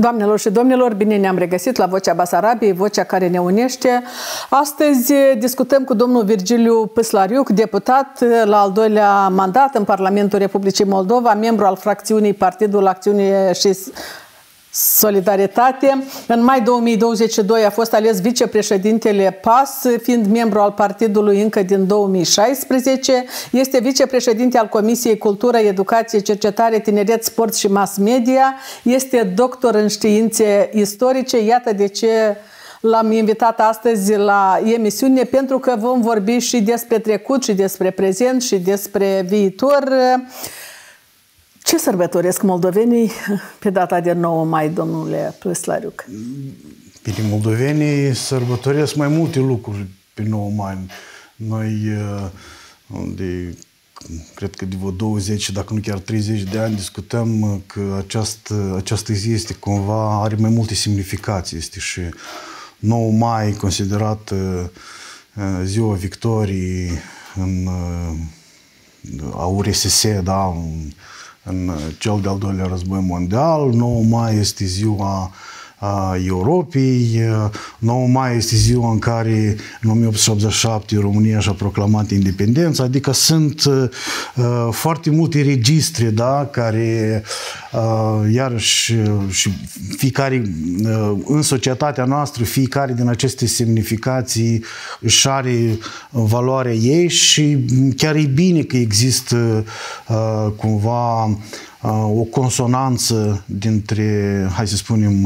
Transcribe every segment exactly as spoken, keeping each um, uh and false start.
Doamnelor și domnilor, bine ne-am regăsit la Vocea Basarabiei, vocea care ne unește. Astăzi discutăm cu domnul Virgiliu Păslariuc, deputat la al doilea mandat în Parlamentul Republicii Moldova, membru al fracțiunii Partidul Acțiune și Solidaritate. În mai două mii douăzeci și doi a fost ales vicepreședintele P A S, fiind membru al partidului încă din două mii șaisprezece. Este vicepreședinte al Comisiei Cultură, Educație, Cercetare, Tineret, Sport și Mass Media. Este doctor în științe istorice. Iată de ce l-am invitat astăzi la emisiune, pentru că vom vorbi și despre trecut, și despre prezent, și despre viitor. Ce sărbătoresc moldovenii pe data de nouă mai, domnule Păslariuc? Bine, moldovenii sărbătoresc mai multe lucruri pe nouă mai. Noi, de, cred că de vreo douăzeci, dacă nu chiar treizeci de ani, discutăm că această, această zi este cumva, are mai multe semnificații. Este și nouă mai considerat ziua victoriei în a U R S S, da, în cel de-al doilea război mondial. nouă mai este ziua a Europei, nouă mai este ziua în care în o mie opt sute optzeci și șapte România și-a proclamat independența, adică sunt uh, foarte multe registre, da, care uh, iarăși și fiecare uh, în societatea noastră, fiecare din aceste semnificații își are valoarea ei și chiar e bine că există uh, cumva o consonanță dintre, hai să spunem,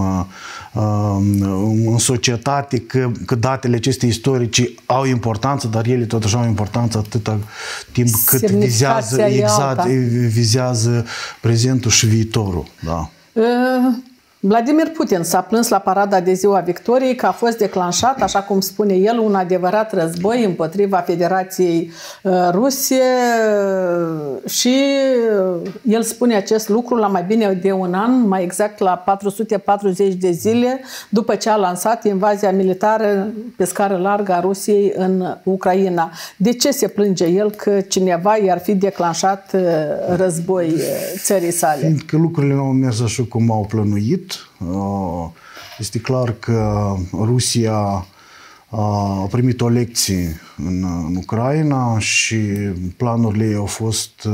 în societate, că, că datele acestea istorice au importanță, dar ele totuși au importanță atâta timp cât vizează, exact, vizează prezentul și viitorul. Da. Uh. Vladimir Putin s-a plâns la parada de ziua victoriei că a fost declanșat, așa cum spune el, un adevărat război împotriva Federației Ruse și el spune acest lucru la mai bine de un an, mai exact la patru sute patruzeci de zile, după ce a lansat invazia militară pe scară largă a Rusiei în Ucraina. De ce se plânge el că cineva i-ar fi declanșat război țării sale? Fiindcă lucrurile nu au mers așa cum au plănuit. Este clar că Rusia a primit o lecție în, în Ucraina și planurile ei au fost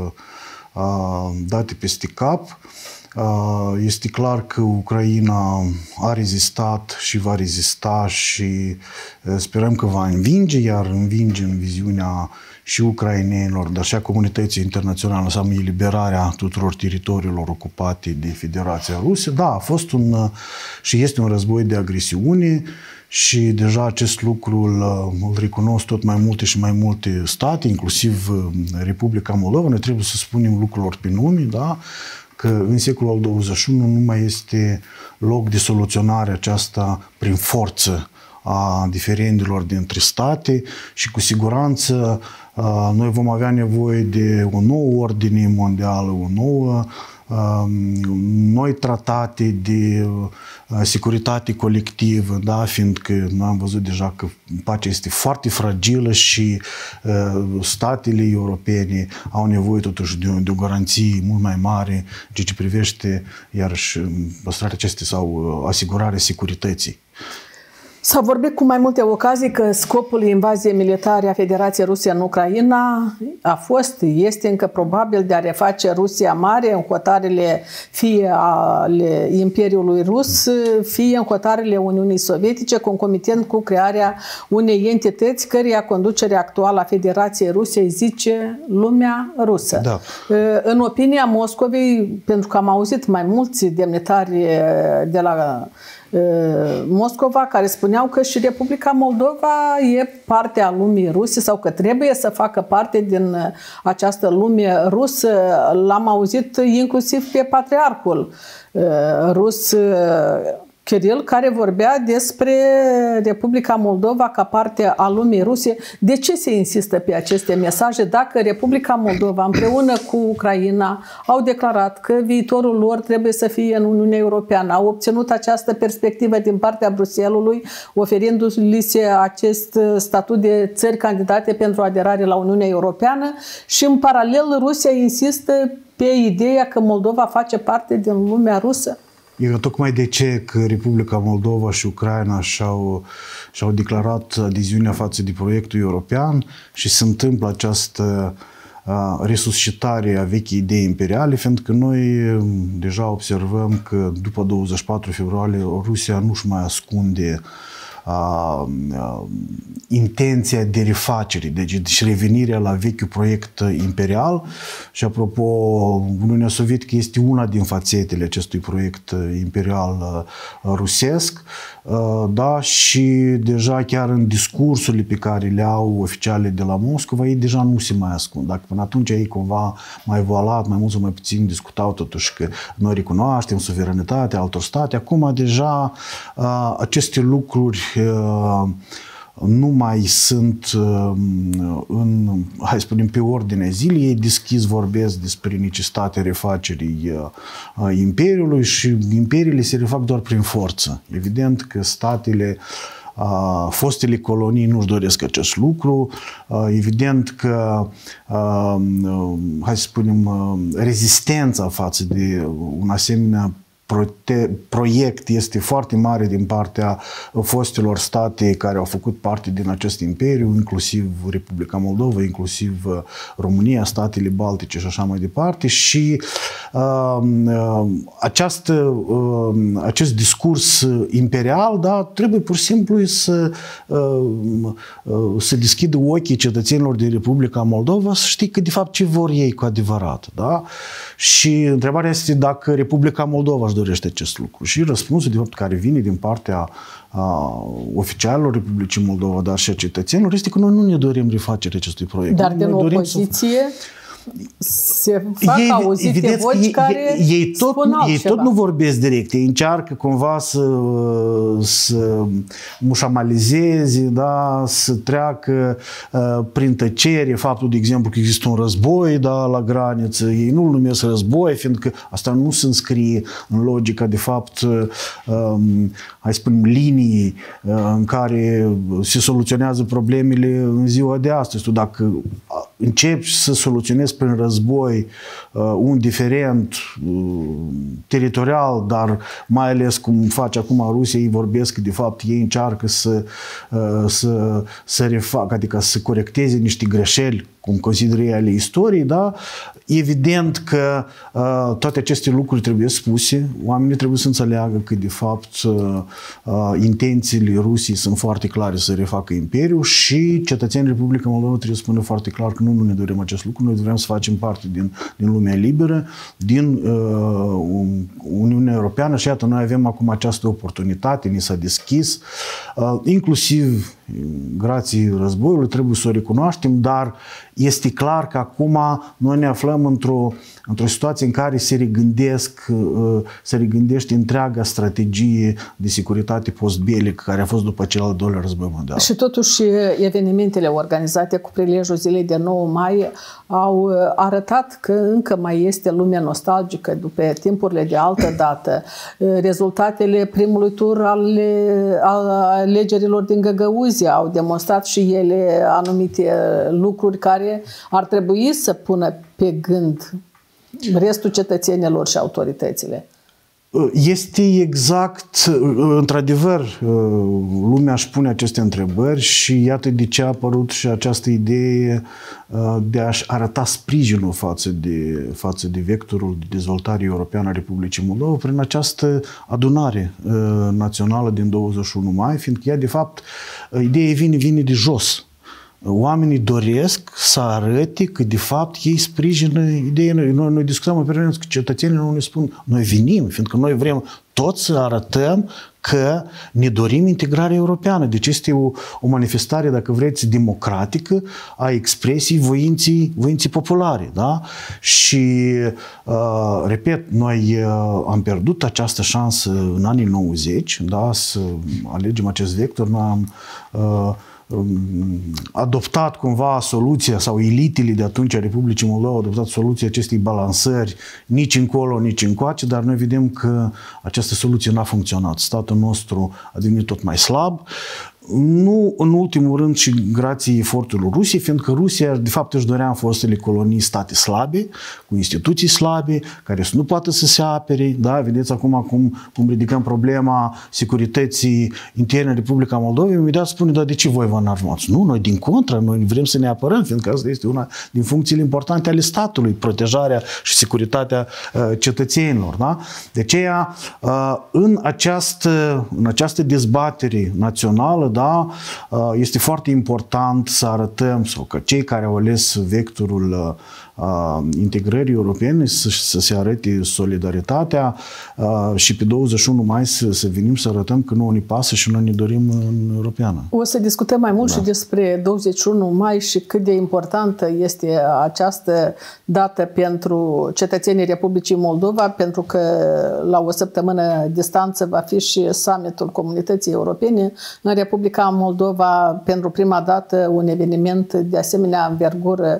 date peste cap. Este clar că Ucraina a rezistat și va rezista și sperăm că va învinge, iar învinge în viziunea și ucrainenilor, dar și a comunității internaționale, înseamnă eliberarea tuturor teritoriilor ocupate de Federația Rusă. Da, a fost un și este un război de agresiune și deja acest lucru îl, îl recunosc tot mai multe și mai multe state, inclusiv Republica Moldova. Noi trebuie să spunem lucrurilor pe nume, da? Că în secolul al douăzeci și unu nu mai este loc de soluționare aceasta prin forță a diferendelor dintre state și cu siguranță noi vom avea nevoie de o nouă ordine mondială, o nouă, noi tratate de securitate colectivă, da, fiindcă noi am văzut deja că pacea este foarte fragilă și statele europene au nevoie totuși de o, de o garanție mult mai mare în ceea ce privește iarăși păstrarea acestei sau asigurarea securității. S-a vorbit cu mai multe ocazii că scopul invaziei militare a Federației Ruse în Ucraina a fost, este încă probabil, de a reface Rusia mare în hotarele fie ale Imperiului Rus, fie în hotarele Uniunii Sovietice, concomitent cu crearea unei entități căreia conducerea actuală a Federației Ruse îi zice lumea rusă. Da. În opinia Moscovei, pentru că am auzit mai mulți demnitari de la Moscova care spuneau că și Republica Moldova e parte a lumii ruse sau că trebuie să facă parte din această lume rusă. L-am auzit inclusiv pe patriarhul rus Kiril, care vorbea despre Republica Moldova ca parte a lumii ruse. De ce se insistă pe aceste mesaje dacă Republica Moldova împreună cu Ucraina au declarat că viitorul lor trebuie să fie în Uniunea Europeană, au obținut această perspectivă din partea Bruxellesului, oferindu-li se acest statut de țări candidate pentru aderare la Uniunea Europeană și în paralel Rusia insistă pe ideea că Moldova face parte din lumea rusă? E tocmai de ce că Republica Moldova și Ucraina și-au, și-au declarat adeziunea față de proiectul european și se întâmplă această uh, resuscitare a vechii idei imperiale, fiindcă noi deja observăm că după douăzeci și patru februarie Rusia nu-și mai ascunde Uh, uh, intenția de refacere, deci revenirea la vechiul proiect imperial. Și apropo, Uniunea Sovietică este una din fațetele acestui proiect imperial uh, rusesc, uh, da, și deja chiar în discursurile pe care le au oficialii de la Moscova, ei deja nu se mai ascund. Dacă până atunci ei cumva mai voalat, mai mult sau mai puțin discutau totuși că noi recunoaștem suveranitatea altor state, acum deja uh, aceste lucruri nu mai sunt în, hai să spunem, pe ordinea zilei. Ei deschis vorbesc despre necesitatea refacerii Imperiului și imperiile se refac doar prin forță. Evident că statele, fostele colonii nu-și doresc acest lucru. Evident că, hai să spunem, rezistența față de un asemenea proiect este foarte mare din partea fostelor state care au făcut parte din acest imperiu, inclusiv Republica Moldova, inclusiv România, statele Baltice și așa mai departe. Și uh, această, uh, acest discurs imperial, da, trebuie pur și simplu să, uh, să deschidă ochii cetățenilor din Republica Moldova să știe că de fapt ce vor ei cu adevărat. Da? Și întrebarea este dacă Republica Moldova își dorește acest lucru. Și răspunsul, de fapt, care vine din partea a, oficialilor Republicii Moldova, dar și a cetățenilor, este că noi nu ne dorim refacerea acestui proiect. Dar din opoziție se fac e, auzite voci care ei, ei tot, ei tot nu vorbesc direct, ei încearcă cumva să, să mușamalizeze, da, să treacă uh, prin tăcere faptul, de exemplu, că există un război, da, la graniță. Ei nu-l numesc război, fiindcă asta nu se înscrie în logica, de fapt, uh, hai să spunem, linii uh, în care se soluționează problemele în ziua de astăzi. Tu dacă începi să soluționezi prin război uh, un diferent uh, teritorial, dar mai ales cum face acum Rusia, ei vorbesc că de fapt ei încearcă să, uh, să, să refacă, adică să corecteze niște greșeli, cum consideră ei ale istoriei, da? Evident că uh, toate aceste lucruri trebuie spuse, oamenii trebuie să înțeleagă că de fapt uh, uh, intențiile Rusiei sunt foarte clare să refacă imperiul și cetățenii Republicii Moldova trebuie să spună foarte clar că nu, nu ne dorim acest lucru, noi vrem să facem parte din, din lumea liberă, din uh, Uniunea Europeană și iată, noi avem acum această oportunitate, ni s-a deschis, uh, inclusiv grație războiului, trebuie să o recunoaștem, dar este clar că acum noi ne aflăm într-o într-o situație în care se regândesc, se regândește întreaga strategie de securitate post-belică care a fost după cel al doilea război mondial. Și totuși evenimentele organizate cu prilejul zilei de nouă mai au arătat că încă mai este lumea nostalgică după timpurile de altă dată. Rezultatele primului tur ale alegerilor din Găgăuzia au demonstrat și ele anumite lucruri care ar trebui să pună pe gând restul cetățenilor și autoritățile. Este exact, într-adevăr, lumea își pune aceste întrebări și iată de ce a apărut și această idee de a-și arăta sprijinul față de, față de vectorul de dezvoltare europeană a Republicii Moldova prin această adunare națională din douăzeci și unu mai, fiindcă ea, de fapt, ideea vine, vine de jos. Oamenii doresc să arăte că, de fapt, ei sprijină ideea. Noi, noi discutăm în permanență că cetățenii nu ne spun, noi venim, fiindcă noi vrem tot să arătăm că ne dorim integrarea europeană. Deci este o, o manifestare, dacă vreți, democratică a expresiei voinții, voinții populare. Da? Și, uh, repet, noi uh, am pierdut această șansă în anii nouăzeci, da? Să alegem acest vector. Noi am uh, adoptat cumva soluția sau elitele de atunci a Republicii Moldova au adoptat soluția acestei balansări nici încolo, nici încoace, dar noi vedem că această soluție n-a funcționat. Statul nostru a devenit tot mai slab. Nu în ultimul rând și grație eforturilor Rusiei, fiindcă Rusia de fapt își dorea în fostele colonii state slabe, cu instituții slabe, care să nu poată să se apere. Da? Vedeți acum cum, cum ridicăm problema securității interne în Republica Moldova, imediat spune, dar de ce voi vă înarmați? Nu, noi din contră, noi vrem să ne apărăm, fiindcă asta este una din funcțiile importante ale statului, protejarea și securitatea uh, cetățenilor. Da? De aceea, uh, în, această, în această dezbatere națională, da, este foarte important să arătăm, sau că cei care au ales vectorul uh, integrării europene să, să se arăte solidaritatea uh, și pe douăzeci și unu mai să, să venim să arătăm că nouă ne pasă și noi ne dorim în Europeană. O să discutăm mai mult da. și despre douăzeci și unu mai și cât de importantă este această dată pentru cetățenii Republicii Moldova, pentru că la o săptămână distanță va fi și summitul Comunității Europene în Republica Moldova, pentru prima dată un eveniment de asemenea învergură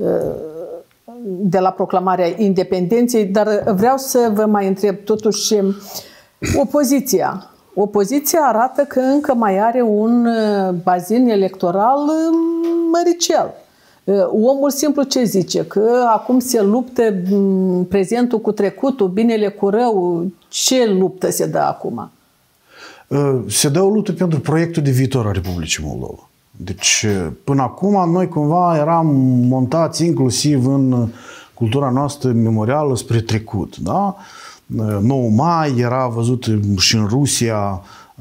de la proclamarea independenței, dar vreau să vă mai întreb totuși opoziția. Opoziția arată că încă mai are un bazin electoral măricel. Omul simplu ce zice? Că acum se luptă prezentul cu trecutul, binele cu rău. Ce luptă se dă acum? Se dă o luptă pentru proiectul de viitor al Republicii Moldova. Deci, până acum, noi cumva eram montați inclusiv în cultura noastră memorială spre trecut. Da? nouă mai era văzut și în Rusia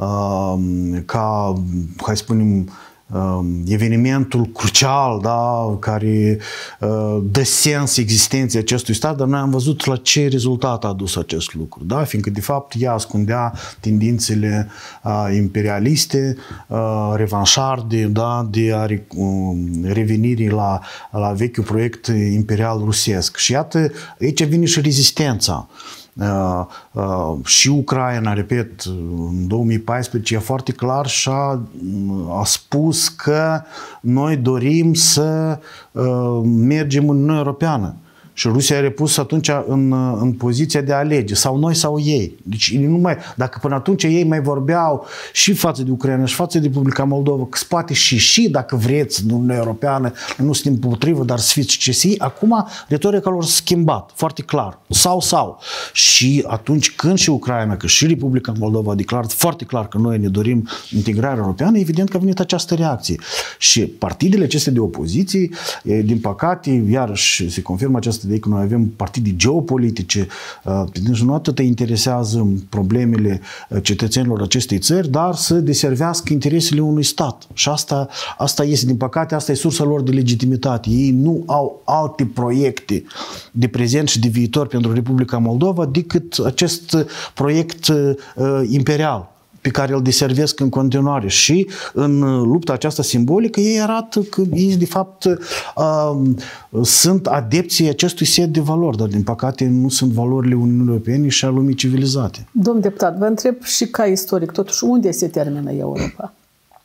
ca, hai să spunem, evenimentul crucial, da, care dă sens existenței acestui stat, dar noi am văzut la ce rezultat a adus acest lucru, da? Fiindcă de fapt ea ascundea tendințele imperialiste, revanșarde, da, de a revenirii la, la vechiul proiect imperial rusesc. Și iată, aici vine și rezistența. Uh, uh, și Ucraina, repet, în două mii paisprezece e foarte clar și a, a spus că noi dorim să uh, mergem în Uniunea Europeană. Și Rusia a repus atunci în, în poziția de a alege, sau noi sau ei. Deci, nu mai, dacă până atunci ei mai vorbeau și față de Ucraina și față de Republica Moldova, că spate și și, dacă vreți, în Uniunea Europeană, nu suntem împotrivă, dar să fiți ce si, acum retorica lor s-a schimbat, foarte clar. Sau, sau. Și atunci când și Ucraina, că și Republica Moldova a declarat foarte clar că noi ne dorim integrarea europeană, evident că a venit această reacție. Și partidele acestea de opoziție, din păcate, iarăși se confirmă această de că noi avem partide geopolitice, deci nu atât interesează problemele cetățenilor acestei țări, dar să deservească interesele unui stat. Și asta, asta este, din păcate, asta e sursa lor de legitimitate. Ei nu au alte proiecte de prezent și de viitor pentru Republica Moldova decât acest proiect uh, imperial pe care îl deservesc în continuare. Și în lupta aceasta simbolică ei arată că ei de fapt uh, sunt adepții acestui set de valori, dar din păcate nu sunt valorile Uniunii Europene și a lumii civilizate. Domn deputat, vă întreb și ca istoric, totuși unde se termină Europa?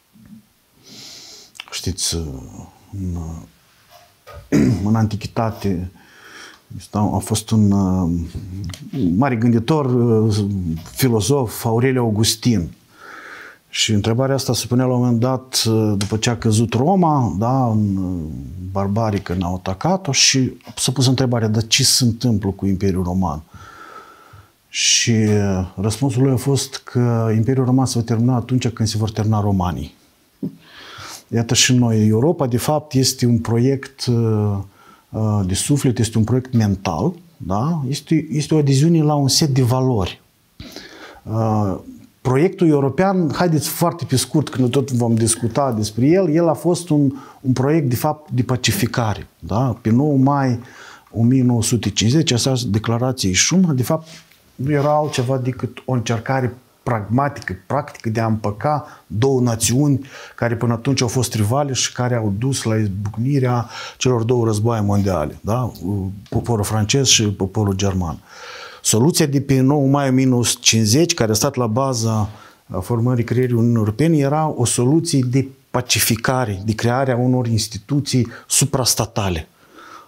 Știți, în, în antichitate a fost un uh, mare gânditor, uh, filozof, Aurel Augustin. Și întrebarea asta se punea la un moment dat, uh, după ce a căzut Roma, da, în uh, barbarii că n-au atacat-o, și s-a pus întrebarea, dar ce se întâmplă cu Imperiul Roman? Și uh, răspunsul lui a fost că Imperiul Roman se va termina atunci când se vor termina romanii. Iată și noi, Europa, de fapt, este un proiect uh, de suflet, este un proiect mental, da? Este, este o adeziune la un set de valori. Uh, proiectul european, haideți foarte pe scurt, când tot vom discuta despre el, el a fost un, un proiect de fapt de pacificare. Da? Pe nouă mai o mie nouă sute cincizeci, această declarație Schuman, de fapt, nu era altceva decât o încercare pragmatică, practică de a împăca două națiuni care până atunci au fost rivale și care au dus la izbucnirea celor două războaie mondiale, da? Poporul francez și poporul german. Soluția de pe nouă mai o mie nouă sute cincizeci, care a stat la baza formării creierii Uniunii Europene, era o soluție de pacificare, de crearea unor instituții suprastatale.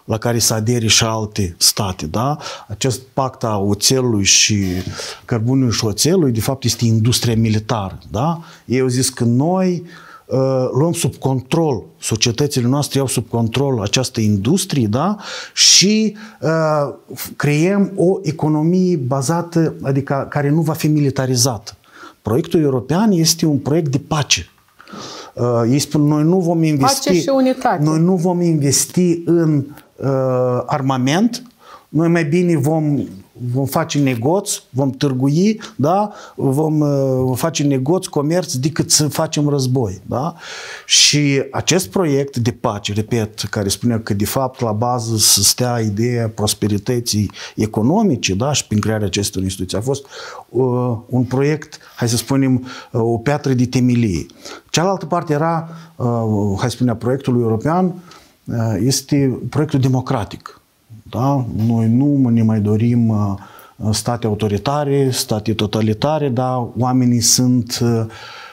la care să adere și alte state. Da? Acest pact a oțelului și cărbunului și oțelului, de fapt, este industria militară. Da? Ei au zis că noi uh, luăm sub control, societățile noastre iau sub control această industrie, da? Și uh, creăm o economie bazată, adică care nu va fi militarizată. Proiectul european este un proiect de pace. Uh, ei spun, noi nu vom investi, pace și unitate. Noi nu vom investi în uh, armament, noi mai bine vom, vom face negoț, vom târgui, da? Vom uh, face negoț, comerț, decât să facem război. Da? Și acest proiect de pace, repet, care spunea că de fapt la bază să stea ideea prosperității economice, da? Și prin crearea acestor instituții, a fost uh, un proiect, hai să spunem, uh, o piatră de temelie. Cealaltă parte era, uh, hai să spunea, proiectul european, uh, este proiectul democratic. Da? Noi nu ne mai dorim uh, state autoritare, state totalitare, dar oamenii sunt uh,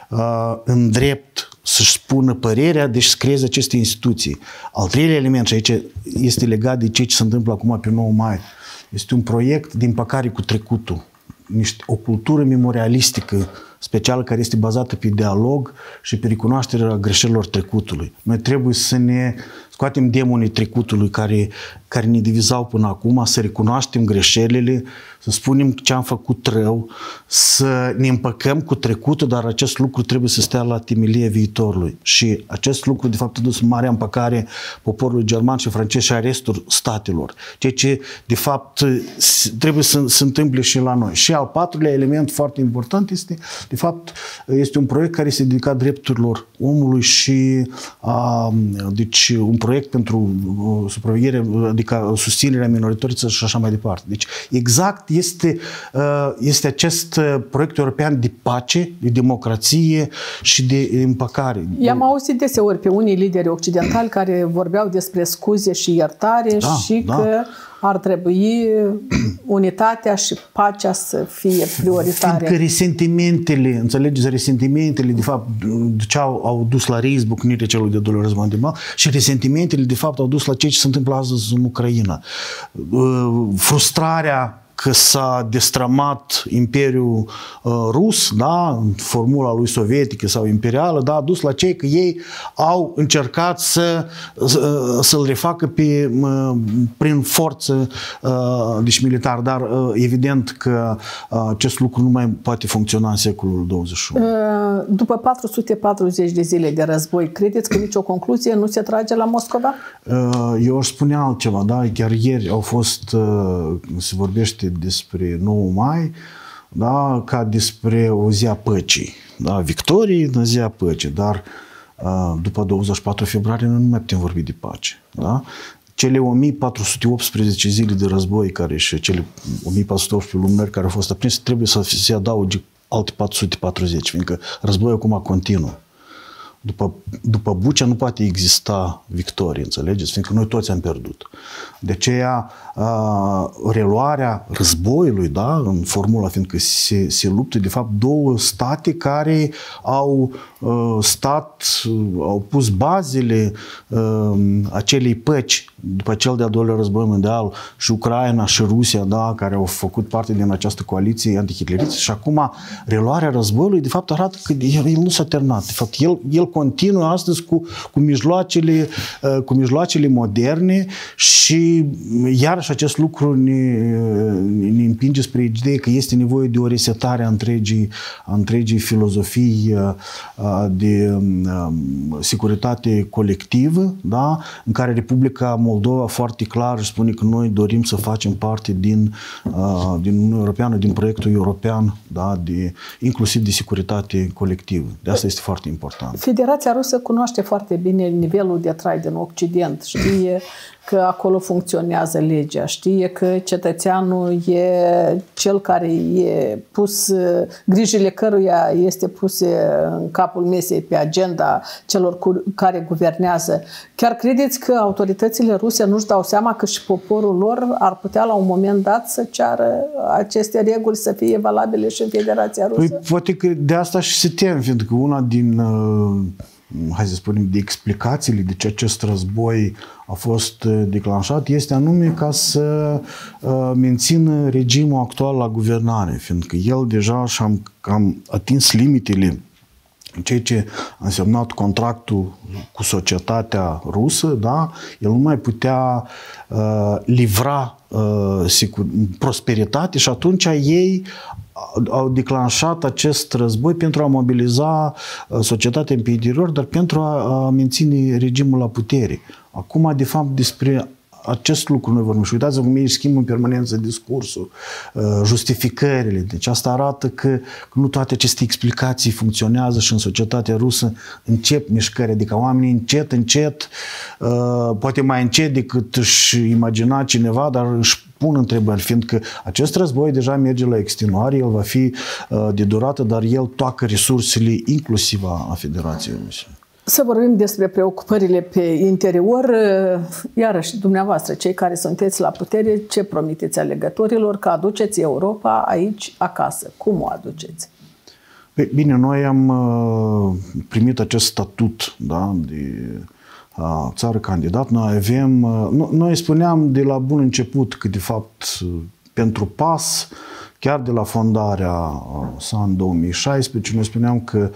în drept să-și spună părerea, deci să creeze aceste instituții. Al treilea element, și aici este legat de ceea ce se întâmplă acum pe nouă mai, este un proiect de împăcare cu trecutul. Niște, o cultură memorialistică specială care este bazată pe dialog și pe recunoașterea greșelilor trecutului. Noi trebuie să ne scoatem demonii trecutului care, care ne divizau până acum, să recunoaștem greșelile, să spunem ce am făcut rău, să ne împăcăm cu trecutul, dar acest lucru trebuie să stea la temelia viitorului. Și acest lucru, de fapt, a dus marea împăcare poporului german și francez și a restul statelor. Ceea ce, de fapt, trebuie să se întâmple și la noi. Și al patrulea element foarte important este, de fapt, este un proiect care este dedicat drepturilor omului și a, deci un proiect pentru supraveghere, adică susținerea minorităților și așa mai departe. Deci exact este, este acest proiect european de pace, de democrație și de împăcare. I-am auzit deseori pe unii lideri occidentali care vorbeau despre scuze și iertare, da, și da. Că ar trebui unitatea și pacea să fie prioritare. Fiindcă resentimentele, înțelegeți, resentimentele de fapt duceau, au dus la reizbucnirea celui de-al doilea război mondial și resentimentele de fapt au dus la ceea ce se întâmplă astăzi în Ucraina. Frustrarea că s-a destrămat Imperiul uh, Rus, da, în formula lui sovietică sau imperială, da, a dus la cei că ei au încercat să, să, să-l refacă pe, uh, prin forță, uh, deci militar, dar uh, evident că uh, acest lucru nu mai poate funcționa în secolul douăzeci și unu. Uh, după patru sute patruzeci de zile de război, credeți că nicio concluzie nu se trage la Moscova? Uh, eu aș spune altceva, da, chiar ieri au fost, uh, se vorbește despre nouă mai, da, ca despre o zi a păcii, da, victorii în zi a păcii, dar după douăzeci și patru februarie noi nu mai putem vorbi de pace. Da? Cele o mie patru sute optsprezece zile de război care și cele o mie patru sute optsprezece lumânări care au fost aprinse trebuie să se adauge alte patru sute patruzeci, fiindcă războiul acum continuă. După, după Bucea nu poate exista victorie, înțelegeți? Fiindcă noi toți am pierdut. De aceea, a, reluarea războiului, da, în formula, fiindcă se, se luptă, de fapt, două state care au a, stat, au pus bazele a, acelei păci după cel de-al doilea război mondial, și Ucraina și Rusia, da, care au făcut parte din această coaliție antihitleristă, și acum reluarea războiului, de fapt, arată că el, el nu s-a terminat. De fapt, el, el continuă astăzi cu, cu, mijloacele, cu mijloacele moderne și iarăși acest lucru ne, ne împinge spre ideea că este nevoie de o resetare a întregii, a întregii filozofii de securitate colectivă, da, în care Republica Moldova foarte clar își spune că noi dorim să facem parte din, din Uniunea Europeană, din proiectul european, da, de, inclusiv de securitate colectivă. De asta este foarte important. Federația Rusă cunoaște foarte bine nivelul de trai din Occident, știe că acolo funcționează legea, știe că cetățeanul e cel care e pus, grijile căruia este puse în capul mesei pe agenda celor cu care guvernează. Chiar credeți că autoritățile ruse nu-și dau seama că și poporul lor ar putea la un moment dat să ceară aceste reguli să fie valabile și în Federația Rusă? Păi, poate că de asta și se tem, fiindcă una din uh, hai să spunem, de explicațiile de ce acest război a fost declanșat este anume ca să uh, mențină regimul actual la guvernare, fiindcă el deja și-a am atins limitele, ceea ce a însemnat contractul cu societatea rusă, da? El nu mai putea uh, livra uh, prosperitate și atunci ei au declanșat acest război pentru a mobiliza societatea în interior, dar pentru a, a menține regimul la putere. Acum, de fapt, despre acest lucru noi vorbim. Și uitați-vă cum ei schimbă în permanență discursul, justificările. Deci asta arată că, că nu toate aceste explicații funcționează și în societatea rusă încep mișcări, adică oamenii încet, încet, poate mai încet decât își imagina cineva, dar își pun întrebări, fiindcă acest război deja merge la extenuare, el va fi de durată, dar el toacă resursele inclusiv a Federației Rusiei. Să vorbim despre preocupările pe interior. Iarăși, dumneavoastră, cei care sunteți la putere, ce promiteți alegătorilor că aduceți Europa aici, acasă? Cum o aduceți? Bine, noi am primit acest statut, da, de țară candidat. Noi avem, noi spuneam de la bun început că, de fapt, pentru PAS, chiar de la fondarea sa în două mii șaisprezece, noi spuneam că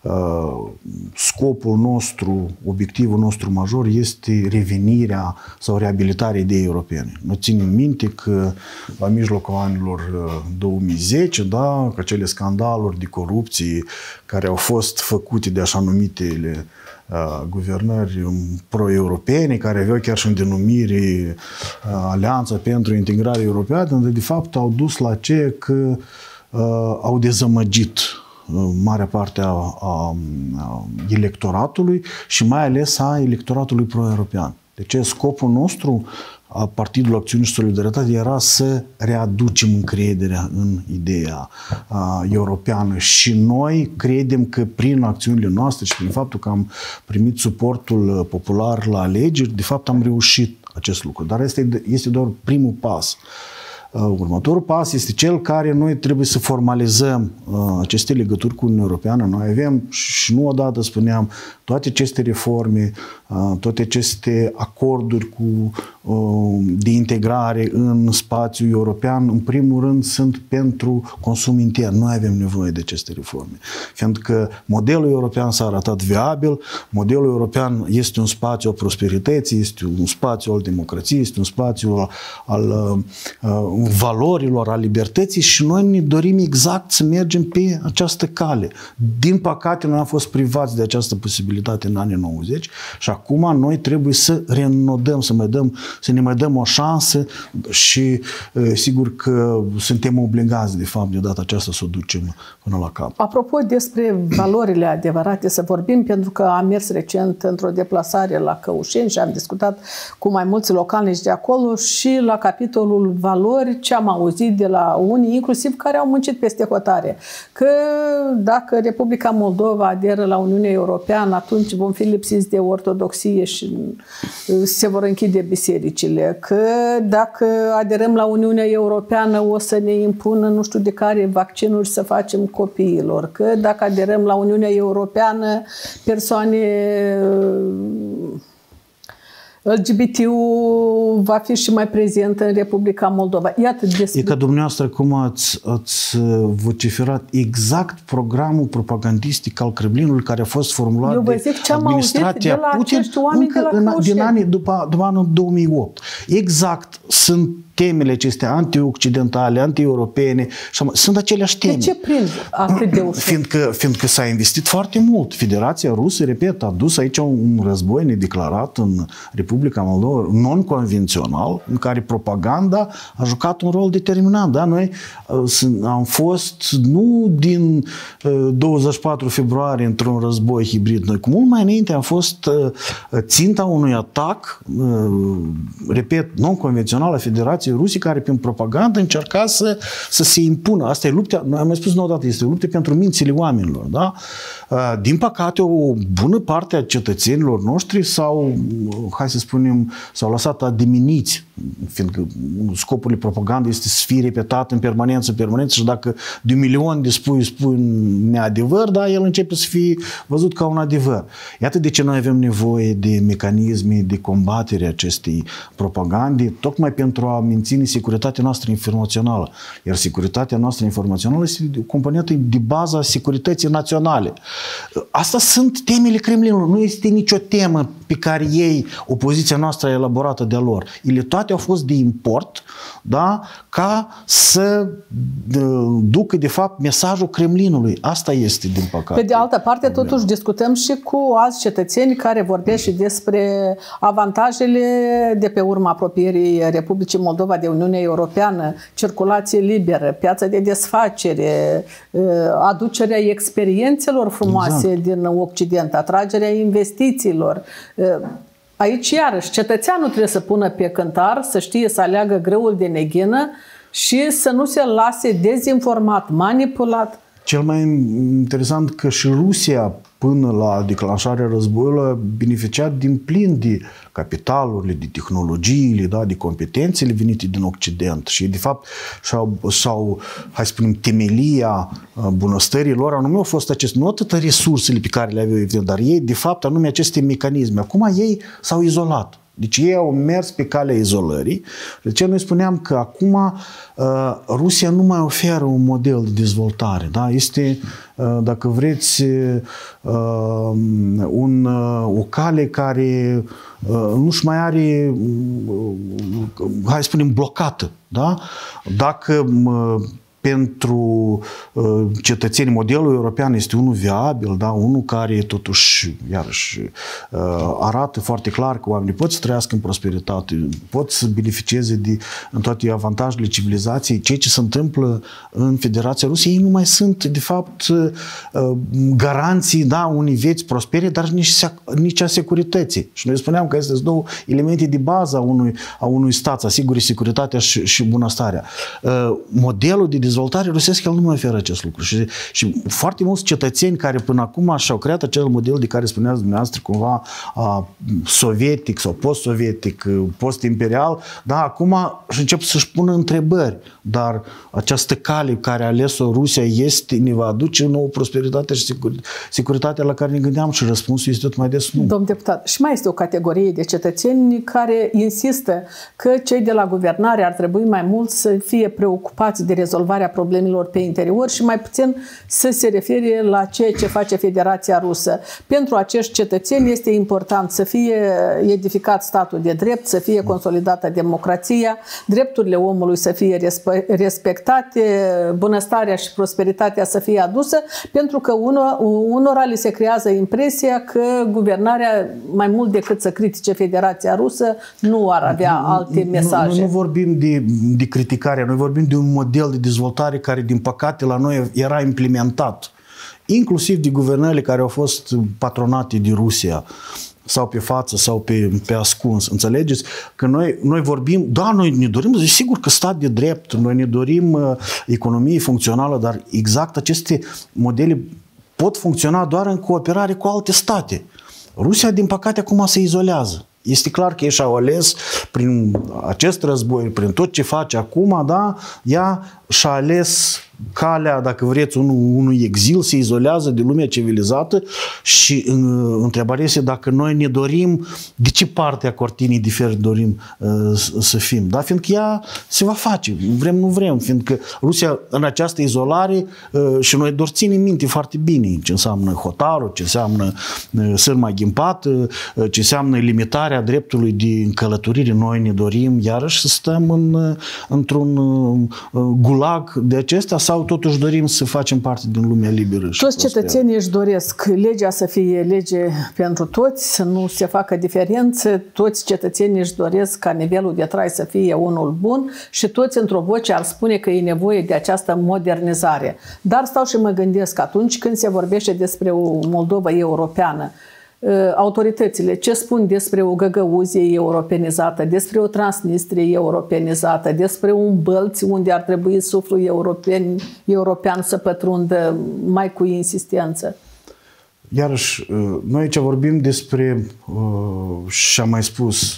uh, scopul nostru, obiectivul nostru major este revenirea sau reabilitarea ideii europene. Noi ținem minte că la mijlocul anilor două mii zece, da, că acele scandaluri de corupție care au fost făcute de așa numitele uh, guvernări pro-europene, care aveau chiar și în denumire uh, Alianța pentru Integrare Europeană, de fapt au dus la ce că uh, au dezamăgit uh, marea parte a, a, a electoratului și mai ales a electoratului pro-european. Deci scopul nostru a Partidului Acțiune și Solidaritate era să readucem încrederea în ideea uh, europeană și noi credem că prin acțiunile noastre și prin faptul că am primit suportul popular la alegeri, de fapt am reușit acest lucru. Dar este, este doar primul pas. Următorul pas este cel care noi trebuie să formalizăm uh, aceste legături cu Uniunea Europeană. Noi avem, și nu odată spuneam, toate aceste reforme, uh, toate aceste acorduri cu, uh, de integrare în spațiul european, în primul rând, sunt pentru consum intern. Noi avem nevoie de aceste reforme. Fiindcă modelul european s-a arătat viabil, modelul european este un spațiu al prosperității, este un spațiu al democrației, este un spațiu al, al uh, valorilor, a libertății și noi ne dorim exact să mergem pe această cale. Din păcate, noi am fost privați de această posibilitate în anii nouăzeci și acum noi trebuie să reînnodăm, să, mai dăm, să ne mai dăm o șansă și sigur că suntem obligați, de fapt, de data aceasta să o ducem până la cap. Apropo despre valorile adevărate, să vorbim, pentru că am mers recent într-o deplasare la Căușeni și am discutat cu mai mulți localnici de acolo și la capitolul valori ce am auzit de la unii, inclusiv care au muncit peste hotare, că dacă Republica Moldova aderă la Uniunea Europeană, atunci vom fi lipsiți de ortodoxie și se vor închide bisericile, că dacă aderăm la Uniunea Europeană o să ne impună nu știu de care vaccinuri să facem copiilor, că dacă aderăm la Uniunea Europeană, persoane L G B T-ul va fi și mai prezent în Republica Moldova. Iată despre... E ca dumneavoastră cum ați, ați vociferat exact programul propagandistic al Kremlinului care a fost formulat de administrația Putin încă în, din anii după, după anul două mii opt. Exact sunt temele acestea anti-occidentale, anti-europene, sunt aceleași teme. De ce prind atât de ușor? Fiindcă, fiindcă s-a investit foarte mult. Federația Rusă, repet, a dus aici un război nedeclarat în Republica Moldova, non-convențional, în care propaganda a jucat un rol determinant. Da? Noi am fost nu din douăzeci și patru februarie într-un război hibrid. Noi cu mult mai înainte am fost ținta unui atac, repet, non-convențional a Federației Rusii, care prin propagandă încerca să, să se impună. Asta e lupta, noi am mai spus nouă dată, este o luptă pentru mințile oamenilor. Da? din păcate, o bună parte a cetățenilor noștri s-au, hai să spunem, s-au lăsat adiminiți, fiindcă scopul propagandei este să fie repetat în permanență, în permanență și dacă de un milion de spui, spui un neadevăr, da, el începe să fie văzut ca un adevăr. Iată de ce noi avem nevoie de mecanisme de combatere a acestei propagande, tocmai pentru a menține securitatea noastră informațională. Iar securitatea noastră informațională este o componentă de bază a securității naționale. Asta sunt temele Kremlinului. Nu este nicio temă pe care ei, opoziția noastră elaborată de lor. Ele toate au fost de import, da, ca să ducă, de fapt, mesajul Kremlinului. Asta este, din păcate. Pe de altă parte, problema. Totuși discutăm și cu alți cetățeni care vorbesc și despre avantajele de pe urma apropierii Republicii Moldova de Uniunea Europeană, circulație liberă, piața de desfacere, aducerea experiențelor frumoase exact. Din Occident, atragerea investițiilor. Aici, iarăși, cetățeanul trebuie să pună pe cântar, să știe să aleagă grâul de neghină și să nu se lase dezinformat, manipulat. Cel mai interesant că și Rusia, până la declanșarea războiului, a beneficiat din plin de capitalurile, de tehnologiile, da, de competențele venite din Occident. Și, de fapt, sau, sau hai să spunem, temelia bunăstării lor, anume au fost aceste, nu atât resursele pe care le aveau, evident, dar ei, de fapt, anume aceste mecanisme. Acum ei s-au izolat. Deci ei au mers pe calea izolării. De ce noi spuneam că acum uh, Rusia nu mai oferă un model de dezvoltare. Da? Este, uh, dacă vreți, uh, un, uh, o cale care uh, nu-și mai are, uh, hai să spunem, blocată. Da? Dacă uh, pentru uh, cetățenii modelul european este unul viabil, da? Unul care totuși, iarăși, uh, arată foarte clar că oamenii pot să trăiască în prosperitate, pot să beneficieze de în toate avantajele civilizației. Ceea ce se întâmplă în Federația Rusă, ei nu mai sunt, de fapt, uh, garanții, da, unei vieți prospere, dar nici, nici a securității. Și noi spuneam că este două elemente de bază a unui, a unui stat, să asigure securitatea și, și bunăstarea. Uh, modelul de dezvoltare rusesc, el nu mai oferă acest lucru. Și, și foarte mulți cetățeni care până acum și-au creat acel model de care spuneați dumneavoastră, cumva a, sovietic sau post-sovietic, post-imperial, da, acum și încep să-și pună întrebări. Dar această cale care a ales-o Rusia este, ne va aduce o nouă prosperitate și securitate la care ne gândeam și răspunsul este tot mai des nu. Domn deputat, și mai este o categorie de cetățeni care insistă că cei de la guvernare ar trebui mai mult să fie preocupați de rezolvarea problemelor pe interior și mai puțin să se refere la ceea ce face Federația Rusă. Pentru acești cetățeni este important să fie edificat statul de drept, să fie consolidată democrația, drepturile omului să fie respectate, bunăstarea și prosperitatea să fie adusă, pentru că unora li se creează impresia că guvernarea, mai mult decât să critique Federația Rusă, nu ar avea alte mesaje. Noi nu vorbim de, de criticare, noi vorbim de un model de dezvoltare care, din păcate, la noi era implementat, inclusiv de guvernările care au fost patronate de Rusia, sau pe față, sau pe, pe ascuns. Înțelegeți? Că noi, noi vorbim, da, noi ne dorim, sigur că stat de drept, noi ne dorim uh, economie funcțională, dar exact aceste modele pot funcționa doar în cooperare cu alte state. Rusia, din păcate, acum se izolează. Este clar că ei și-au ales prin acest război, prin tot ce face acum, da, ea și-a ales calea, dacă vreți, unul, unui exil, se izolează de lumea civilizată și uh, întrebarea este dacă noi ne dorim, de ce parte a cortinii de fier dorim uh, să fim, da? Fiindcă ea se va face, vrem, nu vrem, fiindcă Rusia în această izolare uh, și noi doar ținem minte foarte bine ce înseamnă hotarul, ce înseamnă uh, sârma ghimpată, uh, ce înseamnă limitarea dreptului de călătorire. Noi ne dorim iarăși să stăm în, într-un uh, gulag de acestea sau totuși dorim să facem parte din lumea liberă? Toți cetățenii își doresc legea să fie lege pentru toți, să nu se facă diferențe, toți cetățenii își doresc ca nivelul de trai să fie unul bun și toți într-o voce ar spune că e nevoie de această modernizare. Dar stau și mă gândesc, atunci când se vorbește despre o Moldova europeană, autoritățile ce spun despre o Găgăuzie europenizată, despre o Transnistrie europenizată, despre un Bălți unde ar trebui suflul european, european să pătrundă mai cu insistență? iarăși, noi aici vorbim despre, și am mai spus,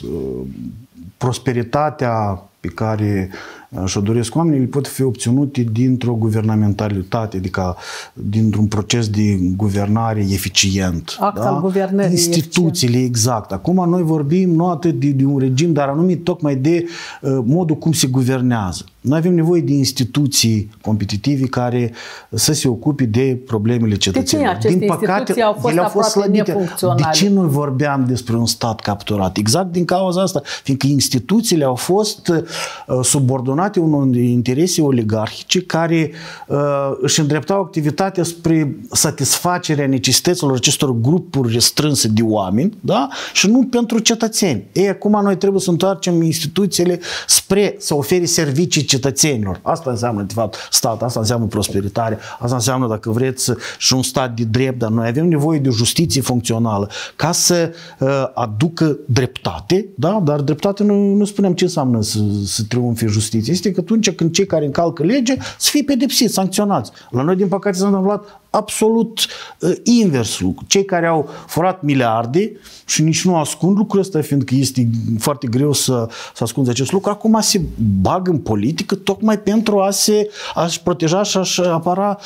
prosperitatea pe care și-o doresc oamenii, le pot fi obținute dintr-o guvernamentalitate, adică dintr-un proces de guvernare eficient. Act da? al guvernării instituțiile, eficient. Exact. Acum noi vorbim nu atât de, de un regim, dar anumit tocmai de uh, modul cum se guvernează. Noi avem nevoie de instituții competitive care să se ocupe de problemele cetățenilor. De ce aceste din păcate, instituții au fost ele au fost slăbite. nefuncționale? De ce noi vorbeam despre un stat capturat? Exact din cauza asta, fiindcă instituțiile au fost uh, subordonate unor interese oligarhice care uh, își îndreptau activitatea spre satisfacerea necesităților acestor grupuri restrânse de oameni, da? Și nu pentru cetățeni. Ei, acum noi trebuie să întoarcem instituțiile spre să ofere servicii cetățenilor. Asta înseamnă, de fapt, stat, asta înseamnă prosperitate, asta înseamnă, dacă vreți, și un stat de drept, dar noi avem nevoie de o justiție funcțională ca să uh, aducă dreptate, da? Dar dreptate nu, nu spunem ce înseamnă să, să triumfe justiție. Este că atunci când cei care încalcă legea să fie pedepsiți, sancționați. La noi, din păcate, s-a întâmplat absolut uh, inversul. Cei care au furat miliarde și nici nu ascund lucrul ăsta, fiindcă este foarte greu să, să ascunzi acest lucru, acum se bagă în politică tocmai pentru a se a-și proteja și a-și apăra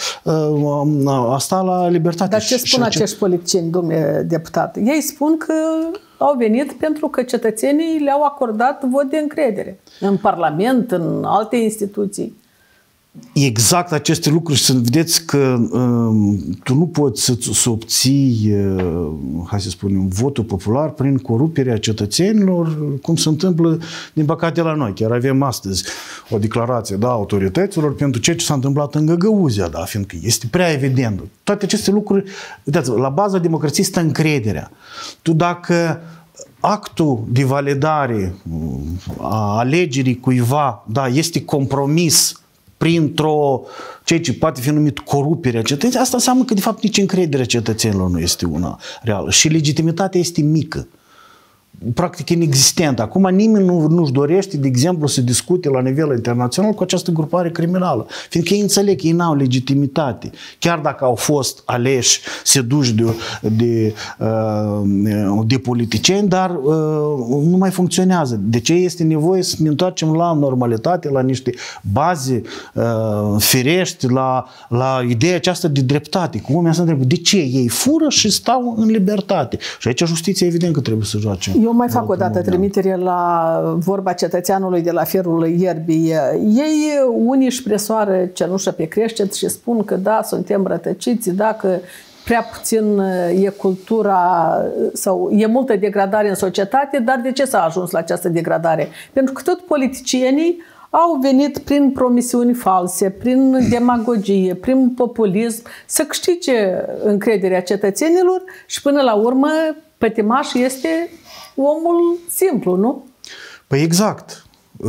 uh, a sta la libertate. Dar ce spun acești politicieni, domnule deputat? Ei spun că au venit pentru că cetățenii le-au acordat vot de încredere în Parlament, în alte instituții. Exact aceste lucruri, să vedeți că uh, tu nu poți să, să obții, uh, hai să spunem, votul popular prin coruperea cetățenilor, cum se întâmplă, din păcate, la noi. Chiar avem astăzi o declarație, da, autorităților pentru ceea ce s-a întâmplat în Găgăuzia, da, fiindcă este prea evident. Toate aceste lucruri, vedeți, la baza democrației stă încrederea. Tu dacă actul de validare a alegerii cuiva, da, este compromis printr-o, ceea ce poate fi numit coruperea cetățenilor, asta înseamnă că, de fapt, nici încrederea cetățenilor nu este una reală. Și legitimitatea este mică. Practic inexistentă. Acum nimeni nu, nu-și dorește, de exemplu, să discute la nivel internațional cu această grupare criminală. Fiindcă ei înțeleg că ei n-au legitimitate. Chiar dacă au fost aleși, seduși de, de, de politicieni, dar nu mai funcționează. De ce este nevoie să ne întoarcem la normalitate, la niște baze firești, la, la ideea aceasta de dreptate. Cum oamenii se întreabă, de ce ei fură și stau în libertate? Și aici justiția evident că trebuie să joace. Eu mai fac o dată trimitere la vorba cetățeanului de la Firul Ierbii. Ei, unii își presoară cenușă pe creștet și spun că da, suntem rătăciți, dacă prea puțin e cultura sau e multă degradare în societate, dar de ce s-a ajuns la această degradare? Pentru că tot politicienii au venit prin promisiuni false, prin demagogie, prin populism, să câștige încrederea cetățenilor și până la urmă pătimaș este omul simplu, nu? Păi exact.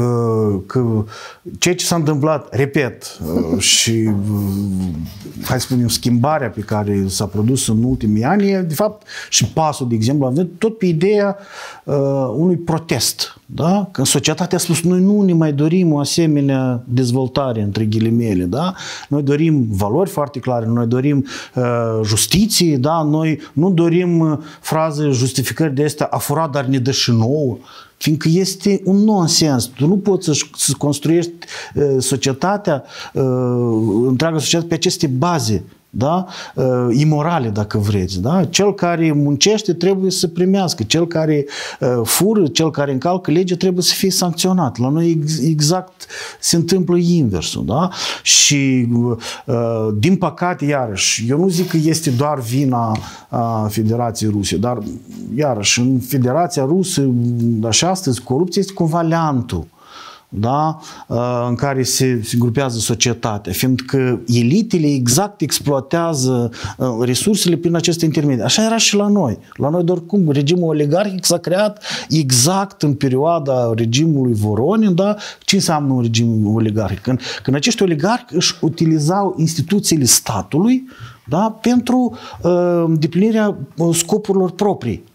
Că ceea ce s-a întâmplat, repet, și hai să spunem, schimbarea pe care s-a produs în ultimii ani, e, de fapt, și pasul, de exemplu, am văzut tot pe ideea uh, unui protest. Da? Că în societate a spus, noi nu ne mai dorim o asemenea dezvoltare, între ghilimele. Da? Noi dorim valori foarte clare, noi dorim uh, justiție, da? Noi nu dorim uh, fraze, justificări de astea, a furat, dar ne dă și nouă. Fiindcă este un nonsens. Tu nu poți să, să construiești uh, societatea, uh, întreaga societate pe aceste baze, da? Uh, imorale, dacă vreți. Da? Cel care muncește trebuie să primească. Cel care uh, fură, cel care încalcă legea trebuie să fie sancționat. La noi ex exact se întâmplă inversul. Da? Și uh, din păcate, iarăși, eu nu zic că este doar vina a Federației Ruse, dar iarăși în Federația Rusă și astăzi corupția este cumva leantul, da? În care se, se grupează societatea, fiindcă elitele exact exploatează resursele prin aceste intermedii. Așa era și la noi. La noi, doar cum, regimul oligarhic s-a creat exact în perioada regimului Voronin. Da? Ce înseamnă un regim oligarhic? Când, când acești oligarhi își utilizau instituțiile statului, da? Pentru uh, îndeplinirea scopurilor proprii.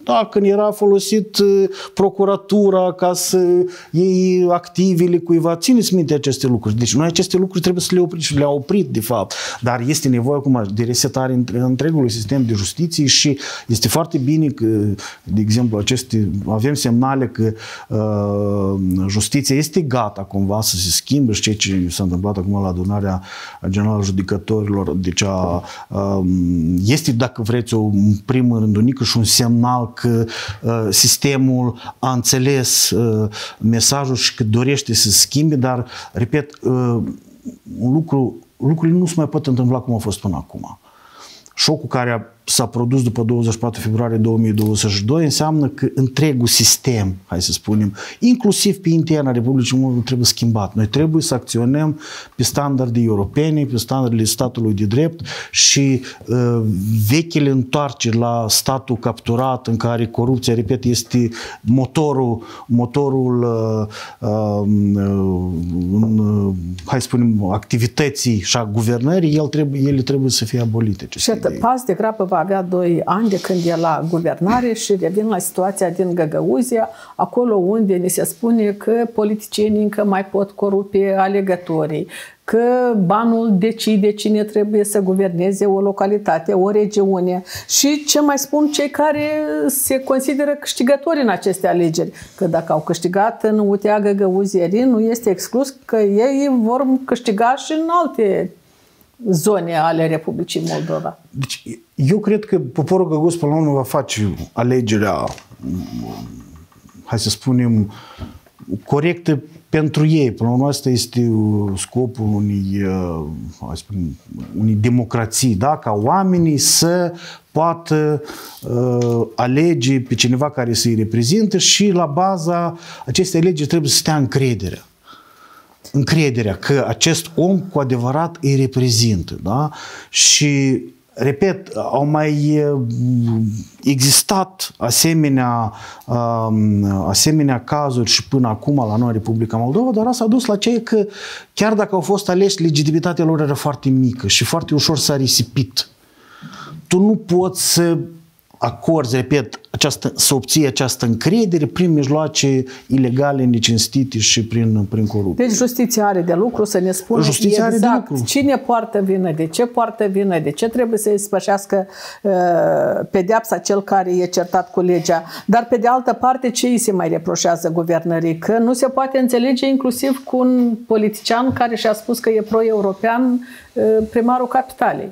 Da, când era folosit procuratura ca să iei activele cuiva. Țineți minte aceste lucruri. Deci noi aceste lucruri trebuie să le oprim și le-au oprit, de fapt. Dar este nevoie acum de resetare întregului sistem de justiție și este foarte bine că, de exemplu, aceste, avem semnale că uh, justiția este gata cumva să se schimbe și ceea ce s-a întâmplat acum la adunarea generală a judecătorilor. Deci a, uh, este, dacă vreți, o, în primul rând, unică și un semnal că uh, sistemul a înțeles uh, mesajul și că dorește să se schimbe, dar, repet, uh, un lucru, lucrurile nu se mai pot întâmpla cum a fost până acum. Șocul care s-a produs după douăzeci și patru februarie două mii douăzeci și doi înseamnă că întregul sistem, hai să spunem, inclusiv pe interna Republicii Moldova, trebuie schimbat. Noi trebuie să acționăm pe standarde europene, pe standardele statului de drept și uh, vechile întoarceri la statul capturat în care corupția, repet, este motorul, motorul uh, uh, uh, hai să spunem, activității și a guvernării, el trebuie, ele trebuie să fie abolite. Și pas de grabă va avea doi ani de când e la guvernare și revin la situația din Găgăuzia, acolo unde ni se spune că politicienii încă mai pot corupe alegătorii, că banul decide cine trebuie să guverneze o localitate, o regiune și ce mai spun cei care se consideră câștigători în aceste alegeri, că dacă au câștigat în U T A Găgăuzierii, nu este exclus că ei vor câștiga și în alte zone ale Republicii Moldova. Deci, eu cred că poporul găgăuz până la urmă va face alegerea, hai să spunem, corectă pentru ei. Până la urmă, asta este scopul unei, hai să spunem, unei democrații, da? Ca oamenii să poată uh, alege pe cineva care să-i reprezintă și la baza acestei alegeri trebuie să stea încrederea. Încrederea că acest om cu adevărat îi reprezintă. Da? Și, repet, au mai existat asemenea, asemenea cazuri și până acum la noi, Republica Moldova, dar asta a dus la ceea că chiar dacă au fost aleși, legitimitatea lor era foarte mică și foarte ușor s-a risipit. Tu nu poți să acorzi, repet, această, să obții această încredere prin mijloace ilegale, necinstite și prin, prin corupție. Deci justiția are de lucru să ne spună justiția exact cine poartă vină, de ce poartă vină, de ce trebuie să îi spășească uh, pedeapsa cel care e certat cu legea. Dar pe de altă parte, ce îi se mai reproșează guvernării? Că nu se poate înțelege inclusiv cu un politician care și-a spus că e pro-european, uh, primarul capitalei.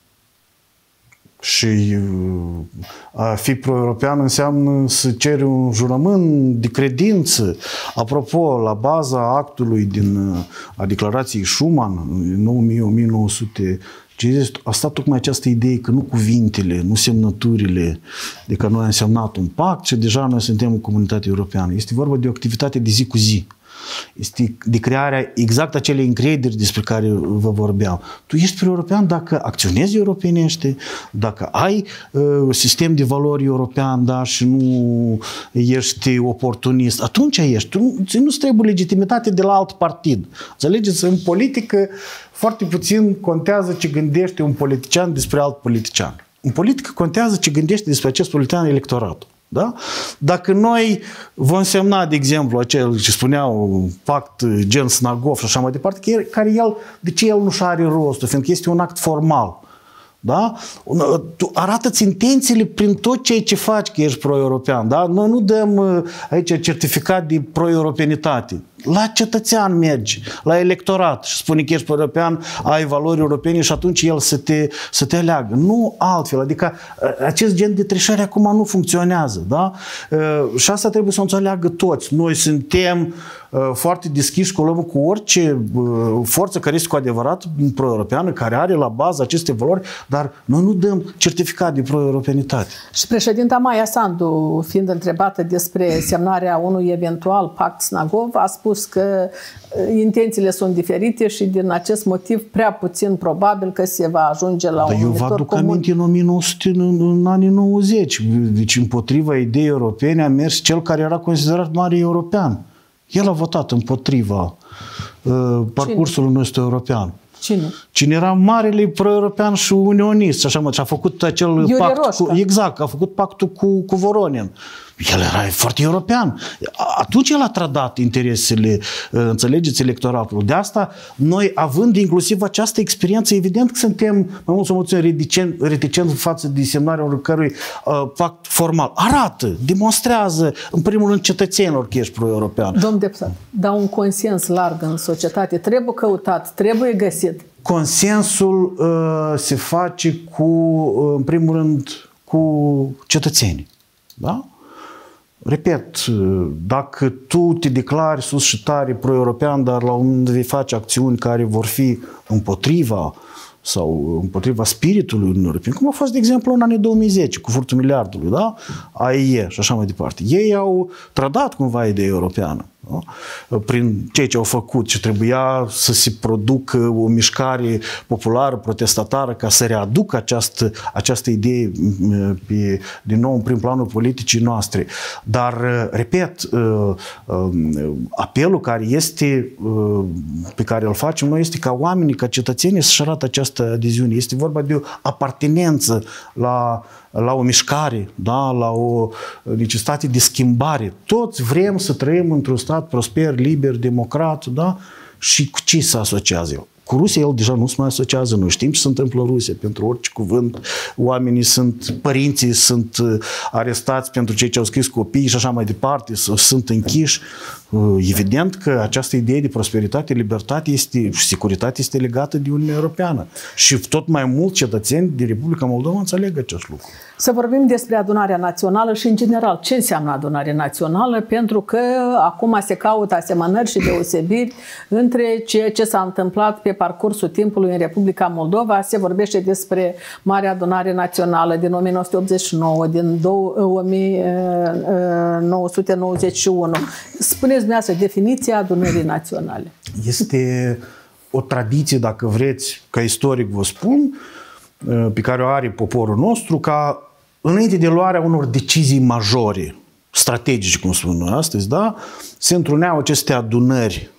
Și a fi pro-european înseamnă să ceri un jurământ de credință. Apropo, la baza actului din a declarației Schuman, nouă mii nouă sute cincizeci, a stat tocmai această idee că nu cuvintele, nu semnăturile de că noi am semnat un pact și deja noi suntem o comunitate europeană. Este vorba de o activitate de zi cu zi. Este de crearea exact acelei încrederi despre care vă vorbeam. Tu ești pro-european dacă acționezi europenește, dacă ai uh, sistem de valori european, da, și nu ești oportunist, atunci ești. Tu nu, nu trebuie legitimitate de la alt partid. Înțelegeți? În politică foarte puțin contează ce gândește un politician despre alt politician. În politică contează ce gândește despre acest politician electoratul. Da? Dacă noi vom semna, de exemplu, acel ce spuneau pact gen Snagov și așa mai departe, care el, de ce el nu și are rostul? Fiindcă este un act formal. Da? Tu arată-ți intențiile prin tot ceea ce faci că ești pro-european. Da? Noi nu dăm aici certificat de pro-europenitate. La cetățean mergi, la electorat și spune că ești pro-european, ai valori europene și atunci el să te, să te aleagă. Nu altfel. Adică acest gen de trișare acum nu funcționează. Da? Și asta trebuie să o înțeleagă toți. Noi suntem foarte deschiși cu cu orice forță care este cu adevărat pro-europeană, care are la bază aceste valori, dar noi nu dăm certificat de pro-europenitate. Și președinta Maia Sandu, fiind întrebată despre semnarea unui eventual pact Snagov, a spus că intențiile sunt diferite și din acest motiv prea puțin probabil că se va ajunge la dar un numitor comun. eu vă aduc aminte în o mie nouă sute, în, în anii nouăzeci. Deci împotriva ideii europene a mers cel care era considerat mare european. El a votat împotriva uh, parcursului nostru european. Cine? Cine era marele pro-european și unionist și așa mă, și a făcut acel Iurie pact cu, Roșca. exact, a făcut pactul cu, cu Voronin. El era foarte european. Atunci el a tradat interesele, înțelegeți, electoratului. De asta, noi, având inclusiv această experiență, evident că suntem mai mult sau mai puțin reticent, reticent față de semnarea oricărui uh, pact formal. Arată, demonstrează, în primul rând, cetățenilor că ești pro-european. Domn deputat, dar un consens larg în societate trebuie căutat, trebuie găsit. Consensul uh, se face cu, uh, în primul rând, cu cetățenii. Da? Repet, dacă tu te declari sus și tare pro-european, dar la un moment dat vei face acțiuni care vor fi împotriva sau împotriva spiritului Uniunii Europene, cum a fost, de exemplu, în anii două mii zece, cu furtul miliardului, da? A E E și așa mai departe. Ei au trădat cumva ideea europeană, da? Prin ceea ce au făcut și trebuia să se producă o mișcare populară, protestatară, ca să readucă această, această idee pe, din nou în prim planul politicii noastre. Dar, repet, apelul care este, pe care îl facem noi este ca oamenii, ca cetățenii să-și arată această adeziune. Este vorba de o apartenență la, la o mișcare, da? La o necesitate de schimbare. Toți vrem să trăim într-un stat prosper, liber, democrat, da? Și cu ce se asociază el? Cu Rusia el deja nu se mai asociază. Noi știm ce se întâmplă în Rusia. Pentru orice cuvânt, oamenii sunt, părinții sunt arestați pentru cei ce au scris copiii și așa mai departe, sunt închiși. Evident că această idee de prosperitate, libertate este, și securitate este legată de Uniunea Europeană. Și tot mai mulți cetățeni din Republica Moldova înțeleg acest lucru. Să vorbim despre adunarea națională și, în general, ce înseamnă adunarea națională, pentru că acum se caută asemănări și deosebiri între ceea ce s-a întâmplat pe parcursul timpului în Republica Moldova. Se vorbește despre Marea Adunare Națională din o mie nouă sute optzeci și nouă, din o mie nouă sute nouăzeci și unu. Spuneți dumneavoastră definiția adunării naționale. Este o tradiție, dacă vreți, ca istoric vă spun, pe care o are poporul nostru, ca înainte de luarea unor decizii majore, strategice, cum spun noi astăzi, da, se întruneau aceste adunări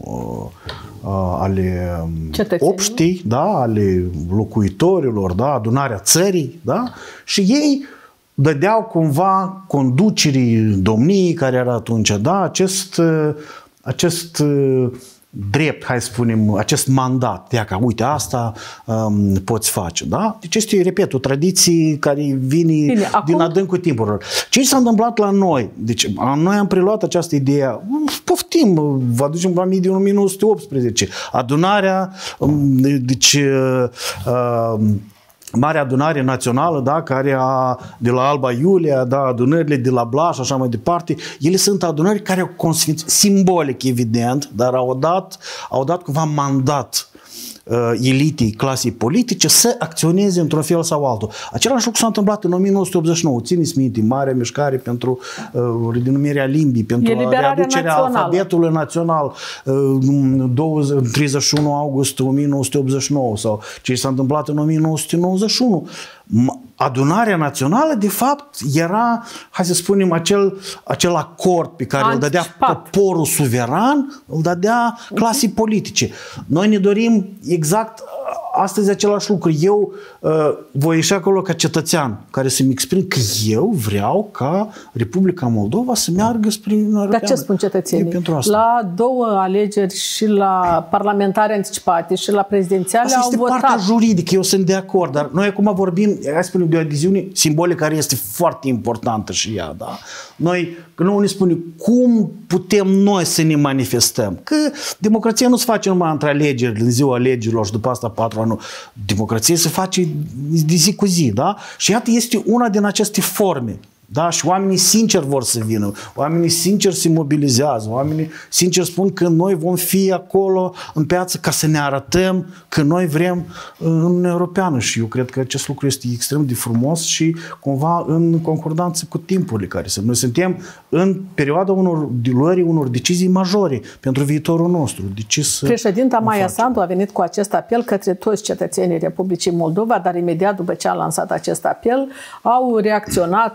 ale obștii, da, ale locuitorilor, da, adunarea țării, da, și ei dădeau cumva conducerii domniei care era atunci, da, acest, acest drept, hai să spunem, acest mandat, de ca, uite, asta um, poți face, da? Deci este, repet, o tradiție care vine Bine, acum... din adâncul timpurilor. Ce s-a întâmplat la noi? Deci, noi am preluat această idee, poftim, vă aducem la mii din o mie nouă sute optsprezece, adunarea, um, deci, uh, uh, Marea Adunare Națională, da, care a, de la Alba Iulia, da, adunările de la Blaș și așa mai departe, ele sunt adunări care au consfințit, simbolic evident, dar au dat, au dat cumva mandat uh, elitei, clasei politice să acționeze într-un fel sau altul. Același lucru s-a întâmplat în o mie nouă sute optzeci și nouă. Țineți minte, marea mișcare pentru uh, redenumirea limbii, pentru readucerea națională. Alfabetului național, uh, treizeci și unu august o mie nouă sute optzeci și nouă, sau ce s-a întâmplat în o mie nouă sute nouăzeci și unu. Adunarea națională, de fapt, era, hai să spunem, acel, acel acord pe care îl dădea poporul suveran, îl dădea clasei politice. Noi ne dorim exact astăzi același lucru. Eu uh, voi ieși acolo ca cetățean care să-mi exprim că eu vreau ca Republica Moldova să meargă spre Uniunea Europeană. Dar ce spun cetățenii? La două alegeri, și la parlamentare anticipate și la prezidențiale, asta au votat. Asta este partea juridică, eu sunt de acord, dar noi acum vorbim, hai să spunem, de o adeziune simbolică care este foarte importantă și ea, da? Noi, că nu ne spune cum putem noi să ne manifestăm, că democrația nu se face numai între alegeri, în ziua alegerilor și după asta patru ani. Democrația se face de zi cu zi, da? Și iată, este una din aceste forme. Da? Și oamenii sincer vor să vină, oamenii sincer se mobilizează, oamenii sincer spun că noi vom fi acolo în piață ca să ne arătăm că noi vrem în Uniunea Europeană. Și eu cred că acest lucru este extrem de frumos și cumva în concordanță cu timpurile care sunt. Noi suntem în perioada unor luării unor decizii majore pentru viitorul nostru. Să Președinta Maia Sandu a venit cu acest apel către toți cetățenii Republicii Moldova, dar imediat după ce a lansat acest apel au reacționat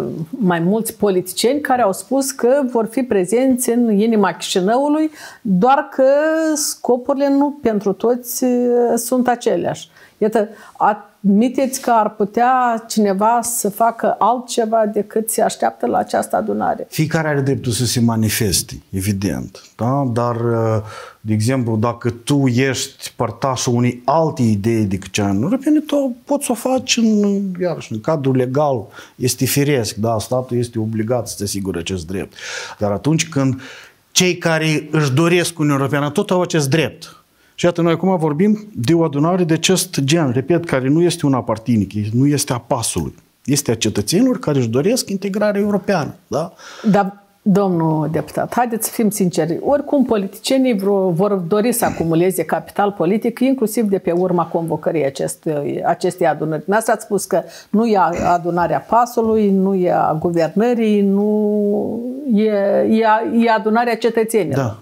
mai mulți politicieni care au spus că vor fi prezenți în inima Chișinăului, doar că scopurile nu pentru toți sunt aceleași. Iată, admiteți că ar putea cineva să facă altceva decât se așteaptă la această adunare? Fiecare are dreptul să se manifeste, evident. Da? Dar, de exemplu, dacă tu ești părtașul unei alte idei decât cea în Europene, tu poți să o faci în, iarăși, în cadrul legal. Este firesc, da? Statul este obligat să-ți asigure acest drept. Dar atunci când cei care își doresc Uniunea Europeană tot au acest drept. Și iată, noi acum vorbim de o adunare de acest gen, repet, care nu este una partinică, nu este a PAS-ului. Este a cetățenilor care își doresc integrarea europeană. Da? Dar, domnul deputat, haideți să fim sinceri, oricum politicienii vor dori să acumuleze capital politic, inclusiv de pe urma convocării acestei, acestei adunări. N-ați ați spus că nu e adunarea PAS-ului, nu e a guvernării, nu e, e, e adunarea cetățenilor. Da.